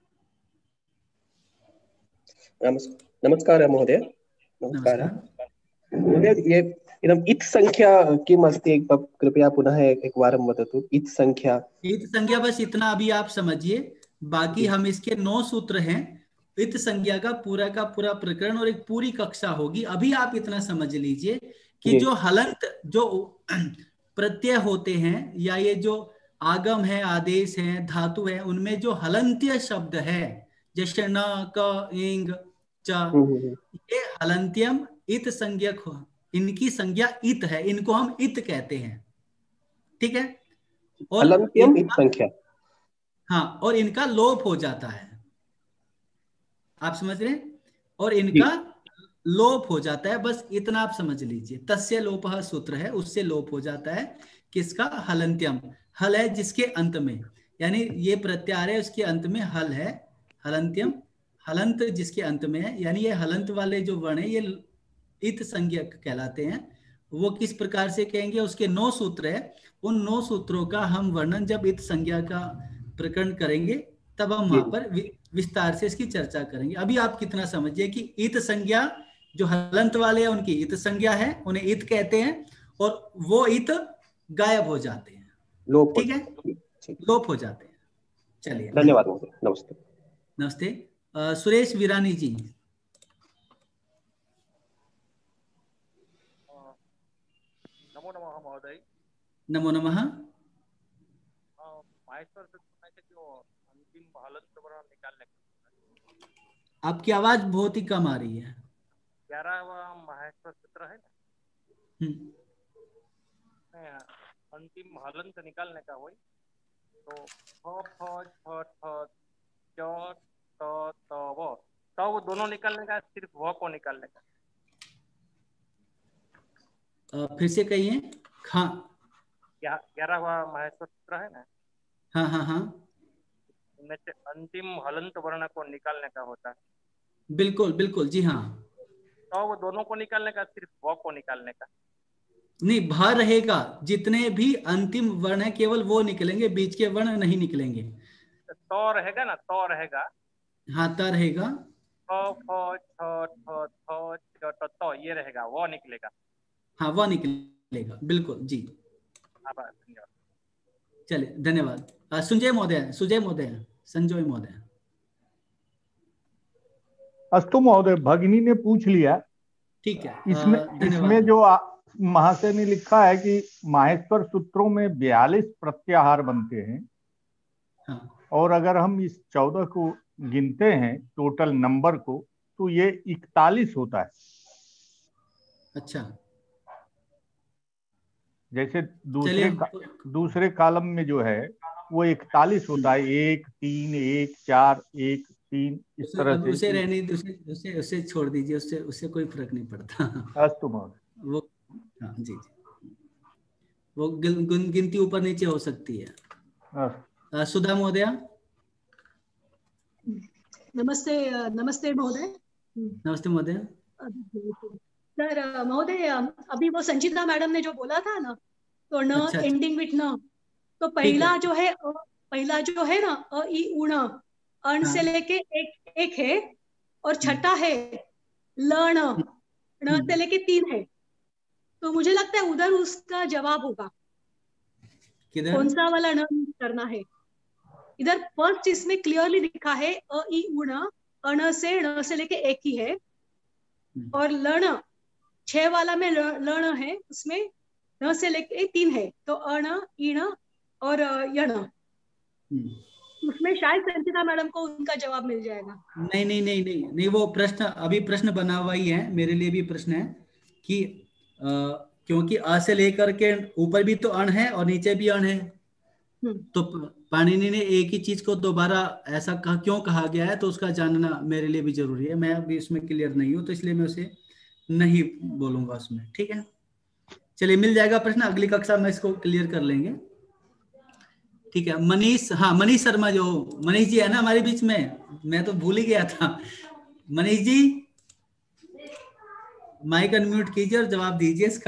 नमस्कार महोदय। नमस्कार महोदय, ये इदम् इत् संख्या किम् अस्ति, कृपया पुनः एकवारं वदतु। इत् संख्या इत् संख्या बस इतना अभी आप समझिए, बाकी हम इसके नौ सूत्र हैं। इत संज्ञा का पूरा का पूरा प्रकरण और एक पूरी कक्षा होगी। अभी आप इतना समझ लीजिए कि जो हलंत जो प्रत्यय होते हैं या ये जो आगम है, आदेश है, धातु है, उनमें जो हलंत्य शब्द है जैसे न, क, इंग, च, ये हलंत्यम इत संज्ञक, इनकी संज्ञा इत है, इनको हम इत कहते हैं। ठीक है, और हलंत्यम इत संख्या, हाँ, और इनका लोप हो जाता है, आप समझ रहे हैं, और इनका लोप हो जाता है, बस इतना आप समझ लीजिए। तस्य लोपः सूत्र है, उससे लोप हो जाता है किसका, हलंत्यम। हल है जिसके अंत में, यानी ये प्रत्याहार है उसके अंत में हल है, हलंत्यम, हलंत जिसके अंत में है, यानी ये हलंत वाले जो वर्ण है ये इत संज्ञक कहलाते हैं। वो किस प्रकार से कहेंगे, उसके नौ सूत्र है, उन नौ सूत्रों का हम वर्णन जब इत संज्ञा का प्रकरण करेंगे तब हम वहां पर विस्तार से इसकी चर्चा करेंगे। अभी आप कितना समझिए कि इत संज्ञा जो हलंत वाले हैं उनकी इत संज्ञा है, उन्हें इत कहते हैं, और वो इत गायब हो जाते हैं, ठीक है, लोप हो जाते हैं। चलिए, धन्यवाद, नमस्ते। नमस्ते। uh, सुरेश वीरानी जी। नमो नमः महोदय। नमो नमः। माहेश्वर सूत्र में जो अंतिम हलंत वर्ण निकालने, आपकी आवाज बहुत ही कम आ रही है। ग्यारहवां माहेश्वर सूत्र है ना, अंतिम हलंत निकालने का वही तो फ फ छ ठ च त त व, तो वो दोनों निकालने का, सिर्फ व को निकालने का। आ, फिर से कहिए। हाँ, ग्यारहवां माहेश्वर सूत्र है ना, हाँ हाँ हाँ, उनमें से अंतिम हलंत वर्ण को निकालने का होता है। बिल्कुल बिल्कुल, जी हाँ। तो वो दोनों को निकालने का, सिर्फ व को निकालने का? नहीं, भ रहेगा, जितने भी अंतिम वर्ण है केवल वो निकलेंगे, बीच के वर्ण नहीं निकलेंगे। तो रहेगा ना, तो रहेगा, हाँ, त रहेगा, फ फ छ ठ थ च त त ये रहेगा, वो निकलेगा। हाँ, वो निकलेगा, बिल्कुल जी। धन्यवाद। चलिए, धन्यवाद। संजय महोदय, सुजय महोदय, संजय महोदय। अस्तु महोदय, भगिनी ने पूछ लिया। ठीक है, इसमें इसमें जो महाशय ने लिखा है कि माहेश्वर सूत्रों में बयालीस प्रत्याहार बनते हैं। हाँ। और अगर हम इस चौदह को गिनते हैं टोटल नंबर को, तो ये इकतालीस होता है। अच्छा, जैसे दूसरे का, दूसरे कॉलम में जो है वो इकतालीस होता है, एक तीन एक चार एक तीन, इस तरह से। उसे रहने उसे उसे उसे छोड़ दीजिए, उससे उससे कोई फर्क नहीं पड़ता। अस्तु महोदय। वो हाँ जी जी, वो गिन, गिन, गिनती ऊपर नीचे हो सकती है। सुधा महोदया। नमस्ते नमस्ते महोदय। नमस्ते महोदय। सर महोदय, अभी वो संचिता मैडम ने जो बोला था ना, तो न अच्छा, एंडिंग विथ न, तो पहला जो है पहला जो है ना अ ई उ ण, अण से लेके एक एक है और छठा है लण, ण से लेके तीन है। तो मुझे लगता है उधर उसका जवाब होगा। किधर? कौन सा वाला ण करना है? इधर फर्स्ट इसमें क्लियरली लिखा है अ ई उ ण, अण से ण से लेके एक ही है, और लण छह वाला में लण है, उसमें न से लेके तीन है, तो अण ईण और यण। उसमें शायद संचिता मैडम को उनका जवाब मिल जाएगा। नहीं नहीं नहीं नहीं नहीं वो प्रश्न अभी प्रश्न बना हुआ ही है, मेरे लिए भी प्रश्न है कि आ, क्योंकि आ से लेकर के ऊपर भी तो अण है और नीचे भी अण है, तो पाणिनि ने एक ही चीज को दोबारा ऐसा कहा, क्यों कहा गया है, तो उसका जानना मेरे लिए भी जरूरी है। मैं अभी इसमें क्लियर नहीं हूं, तो इसलिए मैं उसे नहीं बोलूंगा उसमें। ठीक है, चलिए मिल जाएगा प्रश्न, अगली कक्षा में इसको क्लियर कर लेंगे। ठीक है, मनीष, हाँ मनीष शर्मा, जो मनीष जी है ना हमारे बीच में, मैं तो भूल ही गया था। मनीष जी माइक अनम्यूट कीजिए और जवाब दीजिए इसका।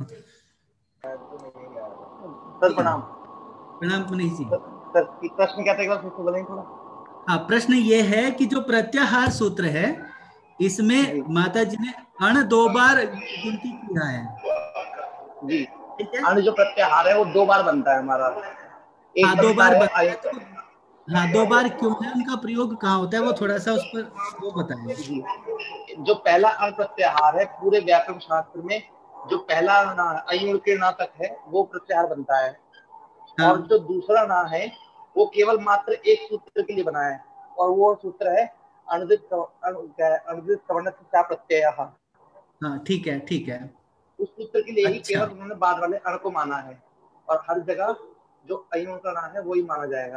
सर प्रणाम। प्रणाम मनीष जी। सर प्रश्न क्या था, बोलेंगे थोड़ा? हाँ, प्रश्न ये है कि जो प्रत्याहार सूत्र है इसमें माता जी ने अण दो बार गिनती किया है जी। अण जो प्रत्याहार है वो दो बार बनता है हमारा। एक हाँ, दो बार बनता है, है तो, हाँ दो बार क्यों है, उनका प्रयोग कहाँ होता है, वो थोड़ा सा उस पर वो बताएं। जी, जो पहला अण प्रत्याहार है पूरे व्याकरण शास्त्र में, जो पहला ना अयुण के ना तक है वो प्रत्याहार बनता है। हाँ। और जो दूसरा ना है वो केवल मात्र एक सूत्र के लिए बना है, और वो सूत्र है अणुदित अणुदित सवर्ण से प्रत्यय। हाँ ठीक है ठीक है, उस सूत्र के लिए ही अच्छा। केवल उन्होंने बाद वाले अण को माना है, और हर जगह जो अयुण का ना है वही माना जाएगा।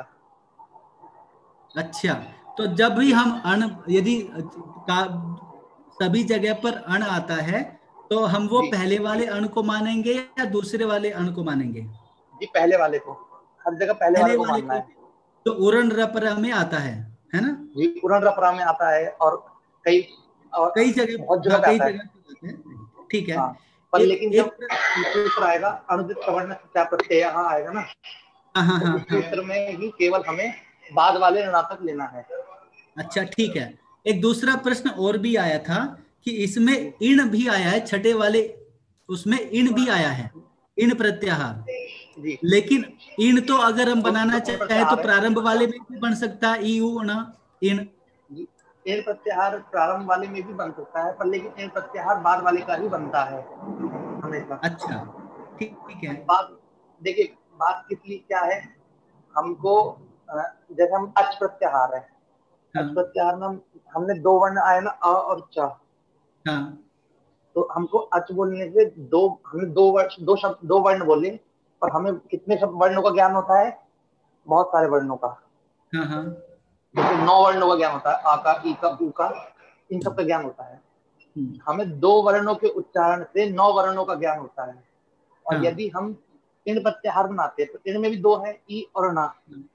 अच्छा, तो जब भी हम अण, यदि का सभी जगह पर अण आता है तो हम वो पहले वाले अण को मानेंगे या दूसरे वाले अण को मानेंगे? जी पहले वाले को, हर जगह पहले, पहले वाले को मानना है। तो उरण रपरा में आता है है ना? जी उरण रपरा में आता है, और कई और कई जगह बहुत जगह कई आता जगह है। ठीक है, हाँ, पर एक, लेकिन जब सूत्र आएगा अणुदित सवर्ण से प्रत्यय यहाँ आएगा ना, हाँ हाँ हाँ, सूत्र में ही केवल हमें बाद वाले ऋणात्मक लेना है। अच्छा ठीक है, एक दूसरा प्रश्न और भी आया था कि इसमें इण भी आया है, छठे वाले उसमें इण भी आया है, इण प्रत्याहार। लेकिन इण तो अगर हम बनाना चाहे तो प्रारंभ वाले में भी बन सकता है, ई उ ण इण। इण प्रत्याहार प्रारंभ वाले में भी बन सकता है, पर लेकिन इण प्रत्याहार बाद वाले का ही बनता है हमेशा। अच्छा ठीक ठीक है। बात देखिए, बात कितनी क्या है, हमको जैसे हम अच प्रत्याहार है, हाँ। अच प्रत्याहार में हम, हमने दो वर्ण आए ना, अ और च। हाँ। तो हमको अच बोलने से दो, हमने दो वर्ण दो शब्द दो वर्ण बोले, पर हमें कितने शब्द वर्णों का ज्ञान होता है? बहुत सारे वर्णों का। हाँ हाँ। जैसे नौ वर्णों का ज्ञान होता है, आ का, ई का, उ का, इन सब का ज्ञान होता है। हमें दो वर्णों के उच्चारण से नौ वर्णों का ज्ञान होता है। और हाँ। यदि हम इण प्रत्याहार बनाते हैं तो इण में भी दो है, ई और ना।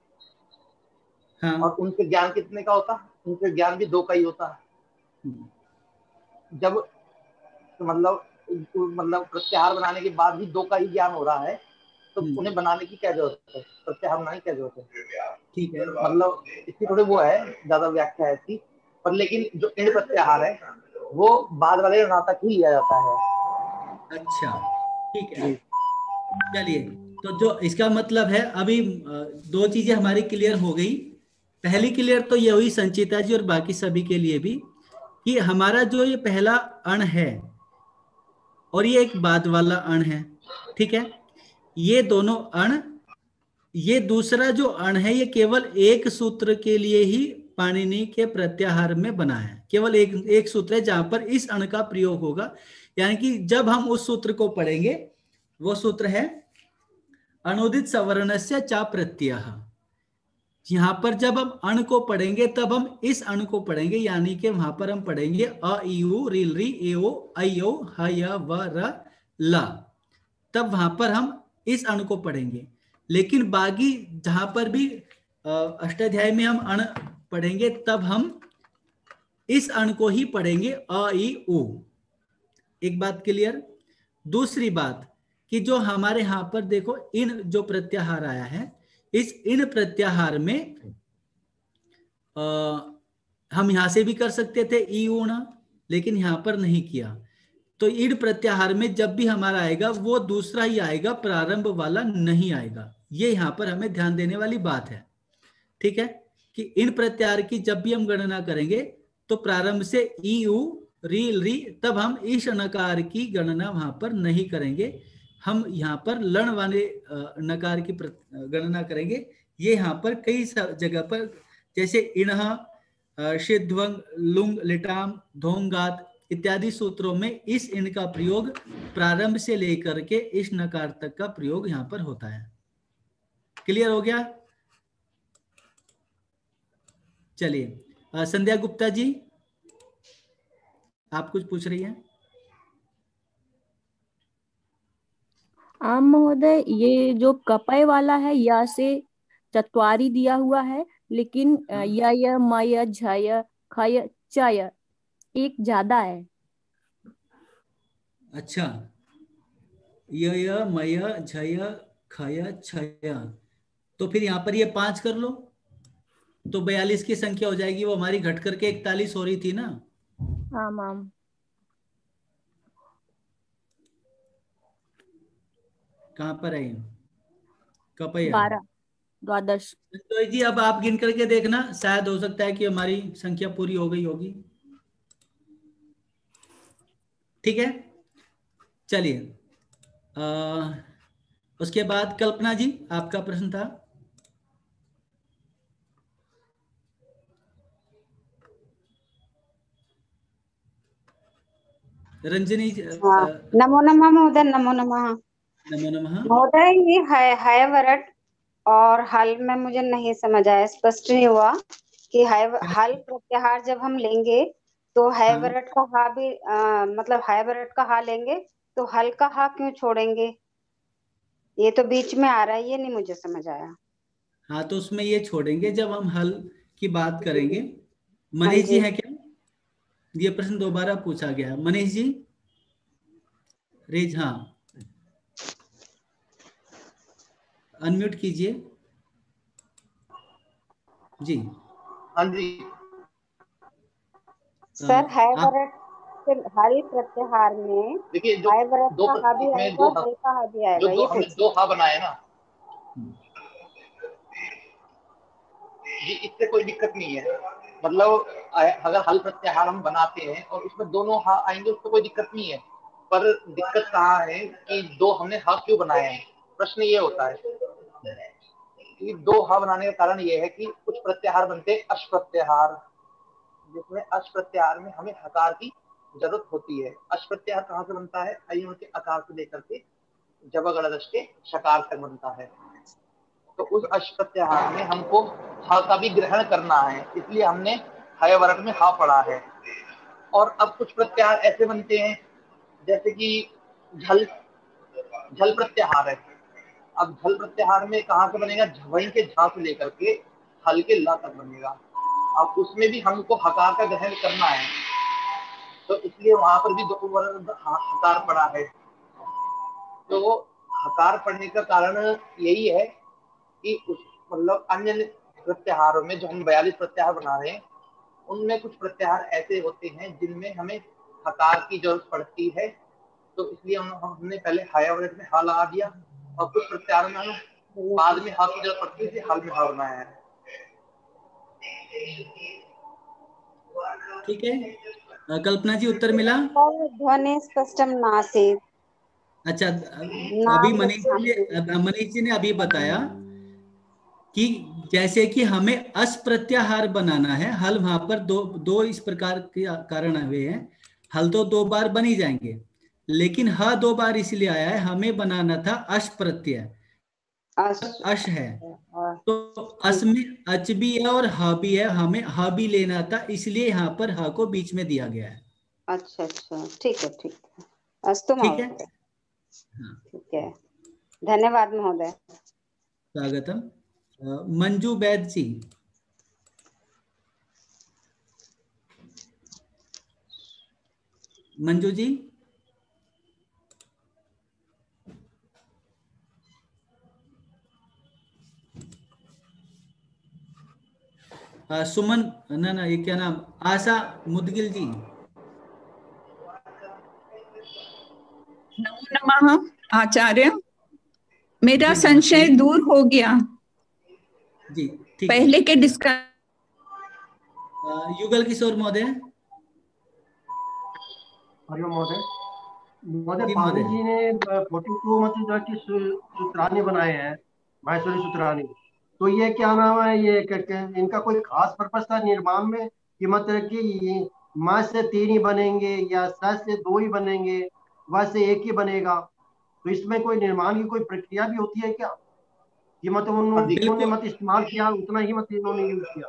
हाँ। और उनके ज्ञान कितने का होता है? उनके ज्ञान भी दो का ही होता है। जब तो मतलब मतलब प्रत्याहार बनाने के बाद भी दो का ही ज्ञान हो रहा है, तो उन्हें बनाने की क्या जरूरत है, प्रत्याहार बनाने की क्या जरूरत है? ठीक है, मतलब इसकी थोड़ी वो है, ज्यादा व्याख्या है इसकी, पर लेकिन जो इण प्रत्याहार है वो बाद वाले ऋणा तक ही लिया जाता है। अच्छा ठीक है, चलिए, तो जो इसका मतलब है, अभी दो चीजें हमारी क्लियर हो गई। पहली क्लियर तो ये हुई संचिता जी और बाकी सभी के लिए भी, कि हमारा जो ये पहला अण है और ये एक बाद वाला अण है, ठीक है, ये दोनों अण, ये दूसरा जो अण है ये केवल एक सूत्र के लिए ही पाणिनि के प्रत्याहार में बना है, केवल एक एक सूत्र है जहां पर इस अण का प्रयोग होगा। यानी कि जब हम उस सूत्र को पढ़ेंगे, वो सूत्र है अनूदित सवर्णस्य चा प्रत्ययः। यहां पर जब हम अण को पढ़ेंगे तब हम इस अण को पढ़ेंगे, यानी कि वहां पर हम पढ़ेंगे अ ई उ रील री ए ओ ऐ ओ ह य व र ल, तब वहां पर हम इस अण को पढ़ेंगे। लेकिन बाकी जहां पर भी अष्टाध्याय में हम अण पढ़ेंगे तब हम इस अण को ही पढ़ेंगे, अ ई उ। एक बात क्लियर। दूसरी बात कि जो हमारे यहां पर देखो इन जो प्रत्याहार आया है, इस इन प्रत्याहार में आ, हम यहाँ से भी कर सकते थे ई ऊण, लेकिन यहाँ पर नहीं किया। तो ईड प्रत्याहार में जब भी हमारा आएगा वो दूसरा ही आएगा, प्रारंभ वाला नहीं आएगा। ये यहाँ पर हमें ध्यान देने वाली बात है, ठीक है, कि इन प्रत्याहार की जब भी हम गणना करेंगे तो प्रारंभ से ई उ री री, तब हम ईश नकार की गणना वहां पर नहीं करेंगे, हम यहाँ पर लण वाले नकार की गणना करेंगे। ये यहाँ पर कई जगह पर, जैसे इणह, शिध्वंग, लुंग, लिटाम, धोंगात इत्यादि सूत्रों में इस इन का प्रयोग प्रारंभ से लेकर के इस नकार तक का प्रयोग यहाँ पर होता है। क्लियर हो गया? चलिए, संध्या गुप्ता जी आप कुछ पूछ रही हैं? आम महोदय, ये जो कपय वाला है या से चत्वारी दिया हुआ है, लेकिन य मय झय खय चय एक ज्यादा है। अच्छा, य य मय झय खय छय, तो फिर यहाँ पर ये पांच कर लो तो बयालीस की संख्या हो जाएगी। वो हमारी घट करके इकतालीस हो रही थी ना। आम आम कहाँ पर है? कपय बारह द्वादश। तो जी अब आप गिन करके देखना, शायद हो सकता है कि हमारी संख्या पूरी हो गई होगी। ठीक है, चलिए, उसके बाद कल्पना जी आपका प्रश्न था। रंजनी। हाँ, नमो नमः महोदय। नमो नमः। नमो नमः महोदय, ये है हयवरट और हल में मुझे नहीं समझ आया, स्पष्ट नहीं हुआ कि हय हल प्रत्याहार जब हम लेंगे तो हयवरट का हा भी आ, मतलब हयवरट का हा लेंगे तो हल का हा क्यों छोड़ेंगे? ये तो बीच में आ रहा है, ये नहीं मुझे समझ आया। हाँ, तो उसमें ये छोड़ेंगे जब हम हल की बात करेंगे। मनीष जी है क्या? ये प्रश्न दोबारा पूछा गया। मनीष जी रेज, हाँ अनम्यूट कीजिए जी। हाँ जी सर, हयवरट से हल प्रत्याहार में देखिए, जो हयवरट दो का हा भी इसमें आएगा, दो हल का हा भी आएगा। जो दो ये हमने पूछ दो हा बनाए ना जी, इससे कोई दिक्कत नहीं है। मतलब अगर हल प्रत्याहार हम बनाते हैं और उसमें दोनों हा आएंगे उससे कोई दिक्कत नहीं है, पर दिक्कत कहाँ है कि दो हमने हा क्यों बनाए हैं। प्रश्न ये होता है कि दो हा बनाने का कारण ये है कि कुछ प्रत्याहार बनते हैं अश प्रत्याहार, जिसमें अश प्रत्याहार में हमें हकार की जरूरत होती है। अश प्रत्याहार कहाँ से बनता है? अय्यों के आकार से लेकर के जबगढ़ के शकार तक बनता है। तो उस अश प्रत्याहार में हमको हा का भी ग्रहण करना है, इसलिए हमने हयवरट में हा पढ़ा है। और अब कुछ प्रत्याहार ऐसे बनते हैं जैसे कि झल झल प्रत्याहार है। अब झल प्रत्याहार में कहाँ से बनेगा? झवई के झा से लेकर के हल के ला तक बनेगा। अब उसमें भी हमको हकार का ग्रहण करना है, तो इसलिए वहां पर भी दो वर्ण हकार पड़ा है। तो हकार पढ़ने का कारण यही है कि उस मतलब अन्य प्रत्याहारों में जो हम बयालीस प्रत्याहार बना रहे हैं उनमें कुछ प्रत्याहार ऐसे होते हैं जिनमें हमें हकार की जरूरत पड़ती है, तो इसलिए हम हमने पहले हयवरट में हा लगा दिया और कुछ प्रत्याहारों में हम बाद में हा की जरूरत पड़ती है, हल में हा बनाया है। ठीक है, कल्पना जी उत्तर मिला? ध्वनि स्पष्टम नासीत। अच्छा, अभी मनीष जी ने मनीष जी ने अभी बताया कि जैसे कि हमें अस प्रत्याहार बनाना है, हल वहां पर दो दो इस प्रकार के कारण हुए हैं। हल तो दो बार बन ही जाएंगे, लेकिन ह दो बार इसलिए आया है, हमें बनाना था अश प्रत्यय। अश, अश है तो अस में अच भी है और ह भी है, हमें ह भी लेना था, इसलिए यहाँ पर ह को बीच में दिया गया है। अच्छा अच्छा, ठीक है ठीक है, अस्तु ठीक है, ठीक है, धन्यवाद महोदय। स्वागतम। मंजू वैद जी। मंजू जी आ, सुमन ना ना ये क्या नाम, आशा मुदगिल जी। नमो नमः आचार्य, मेरा जी, संशय नमस्ते। दूर हो गया। जी ठीक है। पहले के डिस्कस युगल किशोर महोदय। हरिओम महोदय। महोदय जी पानी महोदय। जी ने फोर्टी टू मतलब जो है कि सू- सूत्रानी बनाए हैं, माहेश्वरी सूत्रानी। तो ये क्या नाम है, ये क- क- इनका कोई खास पर्पस था निर्माण में कि मतलब कि ये माँ से तीन ही बनेंगे या स से दो ही बनेंगे, व से एक ही बनेगा? तो इसमें कोई निर्माण की कोई प्रक्रिया भी होती है क्या, कि मतलब उन जिन्होंने मत इस्तेमाल किया उतना ही मत इन्होंने यूज किया?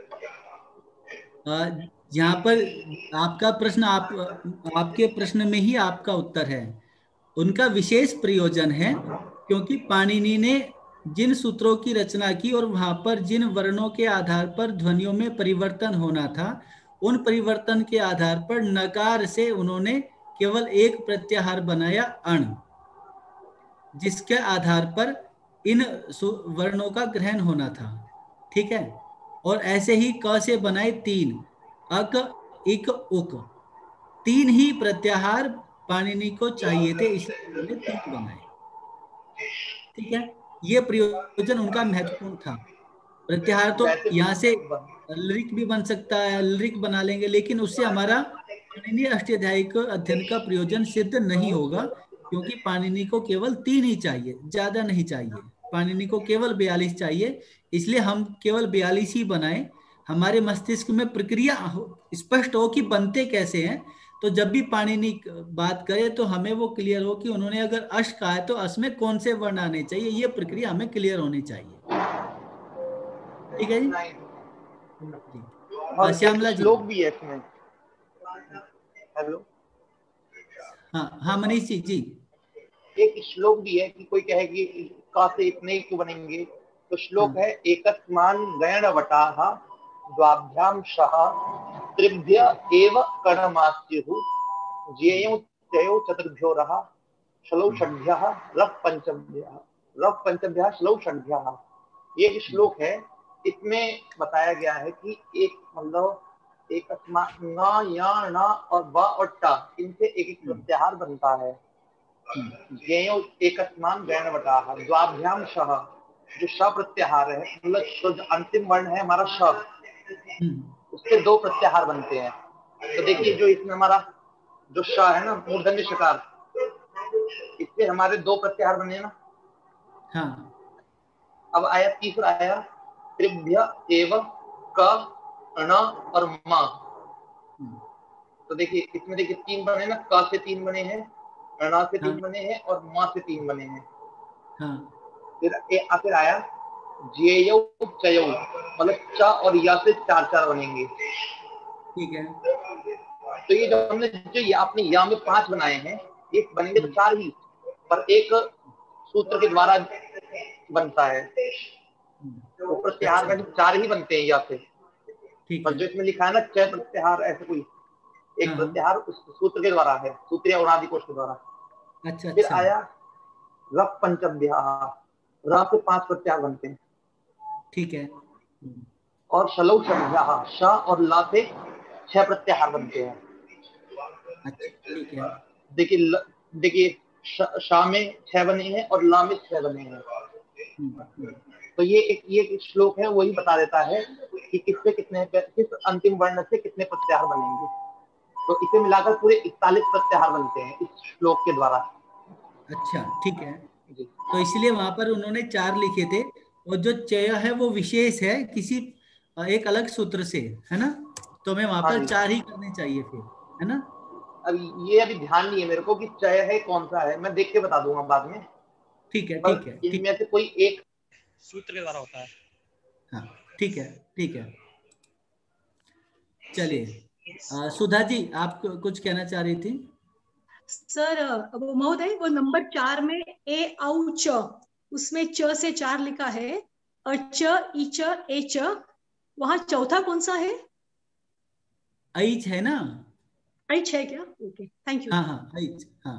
अ, यहाँ पर आपका प्रश्न, आप आपके प्रश्न में ही आपका उत्तर है। उनका विशेष प्रयोजन है क्योंकि पाणिनि ने जिन सूत्रों की रचना की और वहां पर जिन वर्णों के आधार पर ध्वनियों में परिवर्तन होना था, उन परिवर्तन के आधार पर नकार से उन्होंने केवल एक प्रत्याहार बनाया अण, जिसके आधार पर इन वर्णों का ग्रहण होना था। ठीक है। और ऐसे ही क से बनाए तीन, अक इक उक, तीन ही प्रत्याहार पाणिनि को चाहिए थे, इसलिए उन्होंने तीन बनाए। ठीक है। ये प्रयोजन उनका महत्वपूर्ण था। प्रत्याहार तो यहाँ से लृक भी बन सकता है, लृक बना लेंगे, लेकिन उससे हमारा पाणिनि अष्टाध्यायी के अध्ययन का प्रयोजन सिद्ध नहीं होगा, क्योंकि पाणिनि को केवल तीन ही चाहिए, ज्यादा नहीं चाहिए। पाणिनि को केवल बयालीस चाहिए, इसलिए हम केवल बयालीस ही बनाए। हमारे मस्तिष्क में प्रक्रिया स्पष्ट हो कि बनते कैसे हैं, तो जब भी पाणिनि बात करे तो हमें वो क्लियर हो कि उन्होंने अगर अश कहा है तो अश में कौन से वर्ण आने चाहिए, ये प्रक्रिया हमें क्लियर होनी चाहिए। ठीक है जी। और श्यामला एक जी। श्लोक भी है इसमें। हेलो। हाँ हाँ मनीष जी। जी एक श्लोक भी है कि कोई कहे कि का से इतने क्यों बनेंगे, तो श्लोक है एकस्मान गण वटाः द्वाभ्याम शः त्रिभ्य एव कर्णमास्युः ज्येयो त्रयो चतुर्भ्यो रहा श्लौ षड्भ्यः रफ पंचभ्यः रफ पंचभ्यः श्लौ षड्भ्यः। ये एक श्लोक है, इसमें बताया गया है कि एक मतलब एक न या न और ब और ट, इनसे एक एक प्रत्याहार बनता है। ज्ञेयो एकस्मान गैणवटाः द्वाभ्याम शः, जो श प्रत्याहार है, मतलब तो जो अंतिम वर्ण है हमारा श, उसके दो प्रत्याहार बनते हैं। तो देखिए जो इसमें हमारा जो श है ना, मूर्धन्य शकार, इससे हमारे दो प्रत्याहार बने ना। हाँ। अब आया तीसरा आया त्रिभ्य एव क न और म। तो देखिए इसमें देखिए तीन बने ना, क से तीन बने हैं, ण से तीन बने हैं और म से तीन बने हैं। हाँ। फिर ए, फिर आया ज्येयो चयो, मतलब च और या से चार चार बनेंगे। ठीक है। तो ये जो हमने जो ये आपने या में पांच बनाए हैं, ये बनेंगे तो चार ही, पर एक सूत्र के द्वारा बनता है। तो प्रत्याहार में चार ही बनते हैं या से, पर जो इसमें लिखा है ना छह प्रत्याहार, ऐसे कोई एक प्रत्याहार उस सूत्र के द्वारा है, सूत्रीय उणादि कोश के द्वारा। अच्छा। फिर आया रफ पंचभ्याः, र से पांच प्रत्याहार बनते हैं। ठीक है। और शलौ षड्भ्याः, श और ला से छह प्रत्याहार बनते हैं। अच्छा ठीक है। देखिए देखिए शा में छह बने हैं और ला में छह बने हैं। तो ये एक ये एक श्लोक है, वही बता देता है कि किससे कितने किस अंतिम वर्ण से कितने प्रत्याहार बनेंगे। तो इसे मिलाकर पूरे इकतालीस प्रत्याहार बनते हैं इस श्लोक के द्वारा। अच्छा ठीक है। तो इसलिए वहां पर उन्होंने चार लिखे थे, और जो चय है वो विशेष है किसी एक अलग सूत्र से, है ना। तो हमें वहां पर चार ही करने चाहिए फिर, है ना। अब ये अभी ध्यान नहीं है मेरे को कि चय है कौन सा है, मैं देख के बता दूंगा बाद में। ठीक है ठीक है। इनमें से कोई एक सूत्र के द्वारा होता है। हाँ ठीक है ठीक है। चलिए सुधा जी, आप कुछ कहना चाह रही थी। सर वो महोदय, वो नंबर चार में ए औ च, उसमें च से चार लिखा है, अच इच एच, वहां चौथा कौन सा है? ऐच है ना। ऐच है क्या? Okay thank you. हाँ हाँ ऐच, हाँ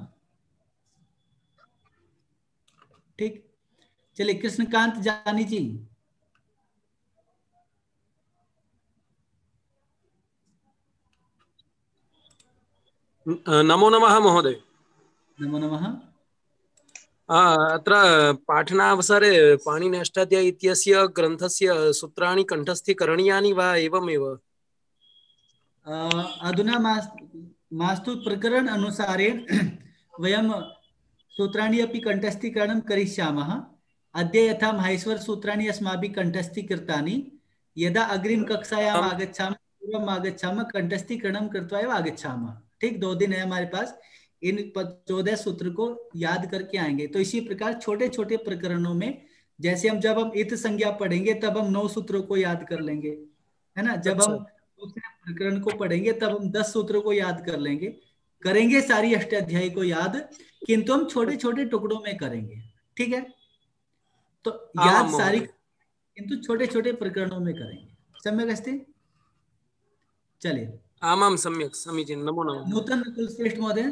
ठीक। चलिए कृष्णकांत जानी जी। नमो नमः महोदय। नमो नमः। अत्र पाठनावसरे पाणिनिअष्टाध्यायी इत्यस्य ग्रन्थस्य सूत्राणि कण्ठस्थीकरणीयानि वा एवमेव? अधुना मास्तु प्रकरण अनुसारेण वयं सूत्राणि अपि कण्ठस्थीकरणं करिष्यामः। अद्य यथा माहेश्वर सूत्राणि अस्माभिः कण्ठस्थीकृतानि, यदा अग्रिम कक्षायाम् आगच्छामः पूर्वम् आगच्छामः कण्ठस्थीकरणं कृत्वा एव आगच्छामः। ठीक, दो दिन है हमारे पास, इन चौदह सूत्र को याद करके आएंगे। तो इसी प्रकार छोटे छोटे प्रकरणों में, जैसे हम जब हम इत संज्ञा पढ़ेंगे तब हम नौ सूत्रों को याद कर लेंगे, है ना। जब हम दूसरे प्रकरण को पढ़ेंगे तब हम दस सूत्रों को याद कर लेंगे, करेंगे सारी अष्टाध्यायी को याद, किंतु हम छोटे छोटे टुकड़ों में करेंगे। ठीक है, तो याद सारी किंतु छोटे छोटे प्रकरणों में करेंगे। सम्यक अस्ति? चलिए। आमां सम्यक समीचीनं। नमो नमः। नूतन कुलश्रेष्ठ महोदय।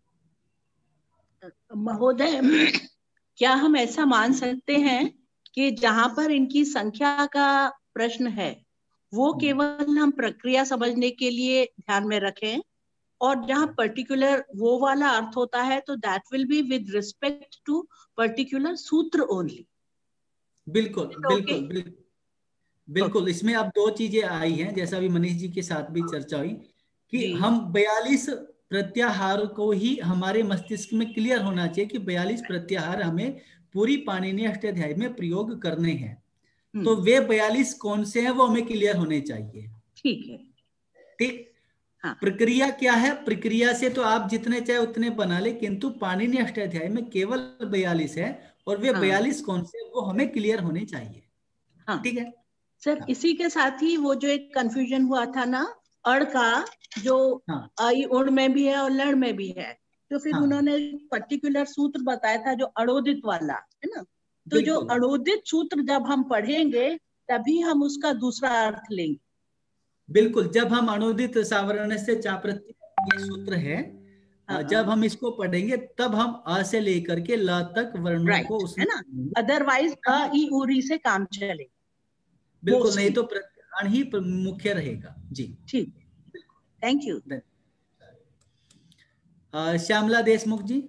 महोदय, क्या हम ऐसा मान सकते हैं कि जहां पर इनकी संख्या का प्रश्न है वो केवल हम प्रक्रिया समझने के लिए ध्यान में रखें, और जहां पर्टिकुलर वो वाला अर्थ होता है तो that will be with respect to particular सूत्र ओनली? बिल्कुल बिल्कुल बिल्कुल बिल्कुल। इसमें अब दो चीजें आई हैं, जैसा अभी मनीष जी के साथ भी चर्चा हुई कि हम बयालीस प्रत्याहार को ही हमारे मस्तिष्क में क्लियर होना चाहिए कि बयालीस प्रत्याहार हमें पूरी पाणिनि अष्टाध्यायी में प्रयोग करने हैं। तो वे बयालीस कौन से हैं वो हमें क्लियर होने चाहिए। ठीक है, ठीक। हाँ। प्रक्रिया क्या है? प्रक्रिया से तो आप जितने चाहे उतने बना ले, किंतु पाणिनि अष्टाध्यायी में केवल बयालीस है, और वे बयालीस कौन से वो हमें क्लियर होने चाहिए। हाँ। ठीक है सर। हाँ। इसी के साथ ही वो जो एक कंफ्यूजन हुआ था ना अड़ का, जो हाँ। आई उड़ में भी है और लड़ में भी है, तो फिर हाँ। उन्होंने पर्टिकुलर सूत्र बताया था जो अड़ोदित वाला है ना। तो जो अड़ोदित सूत्र जब हम पढ़ेंगे तभी हम उसका दूसरा अर्थ लेंगे। बिल्कुल, जब हम अनूदित सावर्ण से चाप्रत्यय ये सूत्र है, हाँ, जब हम इसको पढ़ेंगे तब हम अ से लेकर के ल तक वर्णों को उसमें, है ना। अदरवाइज अ ई उरी से काम चलेगा। बिल्कुल, नहीं तो प्रत्याहार ही मुख्य रहेगा। जी ठीक, थैंक यू। श्यामला देशमुख जी।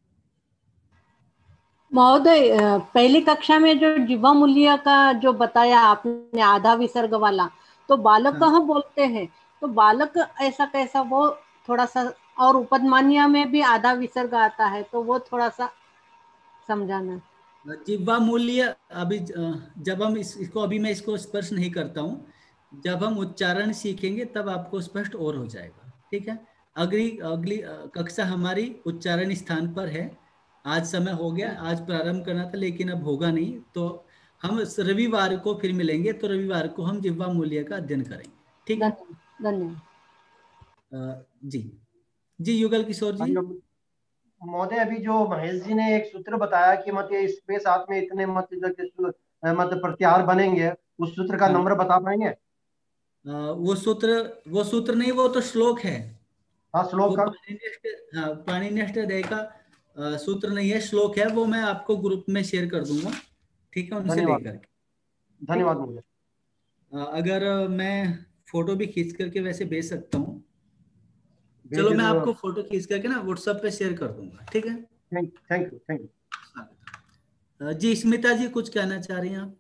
महोदय, पहली कक्षा में जो जीवा मूल्य का जो बताया आपने आधा विसर्ग वाला, तो बालक कहाँ हाँ। बोलते हैं, तो बालक ऐसा कैसा, वो थोड़ा सा, और उपदमान्य में भी आधा विसर्ग आता है, तो वो थोड़ा सा समझाना। जिह्वा मूल्य अभी जब हम इस, इसको अभी मैं इसको स्पर्श नहीं करता हूँ, जब हम उच्चारण सीखेंगे तब आपको स्पष्ट और हो जाएगा। ठीक है, अगली अगली कक्षा हमारी उच्चारण स्थान पर है। आज समय हो गया, आज प्रारंभ करना था लेकिन अब होगा नहीं, तो हम रविवार को फिर मिलेंगे, तो रविवार को हम जिह्वा मूल्य का अध्ययन करेंगे। ठीक है, धन्यवाद। जी जी युगल किशोर जी। महोदय, अभी जो महेश जी ने एक सूत्र बताया कि मतलब इसके साथ में इतने मतलब मतलब प्रत्याहार बनेंगे, उस सूत्र का हाँ। नंबर बता पाएंगे? आ, वो सूत्र वो सूत्र नहीं, वो तो श्लोक है। हाँ, श्लोक का हाँ, पाणिनि अष्टाध्यायी का आ, सूत्र नहीं है, श्लोक है। वो मैं आपको ग्रुप में शेयर कर दूंगा। ठीक है, उनसे लेकर के। धन्यवाद मुझे। अगर मैं फोटो भी खींच करके वैसे भेज सकता हूँ, चलो मैं आपको फोटो खींच करके ना व्हाट्सएप पे शेयर कर दूंगा। ठीक है, थैंक यू थैंक यू। जी स्मिता जी, कुछ कहना चाह रही हैं आप?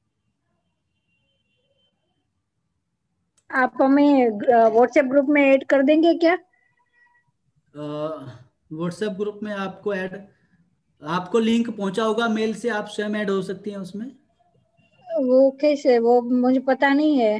आप हमें व्हाट्सएप ग्रुप में ऐड कर देंगे क्या? व्हाट्सएप ग्रुप में आपको ऐड, आपको लिंक पहुंचा होगा मेल से, आप स्वयं ऐड हो सकती हैं उसमें। वो कैसे, वो मुझे पता नहीं है।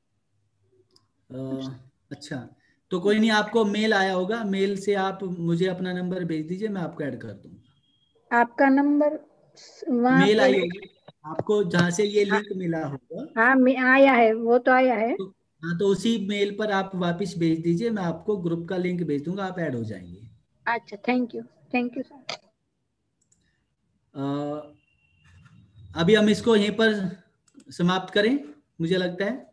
आ, अच्छा, तो कोई नहीं, आपको मेल आया होगा, मेल से आप मुझे अपना नंबर भेज दीजिए, मैं आपको ऐड कर दूंगा। आपका नंबर मेल आई होगी आपको, जहाँ से ये लिंक मिला होगा। हाँ, आया है, वो तो आया है। तो, हाँ, तो उसी मेल पर आप वापस भेज दीजिए, मैं आपको ग्रुप का लिंक भेज दूंगा, आप ऐड हो जाएंगे। अच्छा, thank you thank you sir. अभी हम इसको यहीं पर समाप्त करें, मुझे लगता है।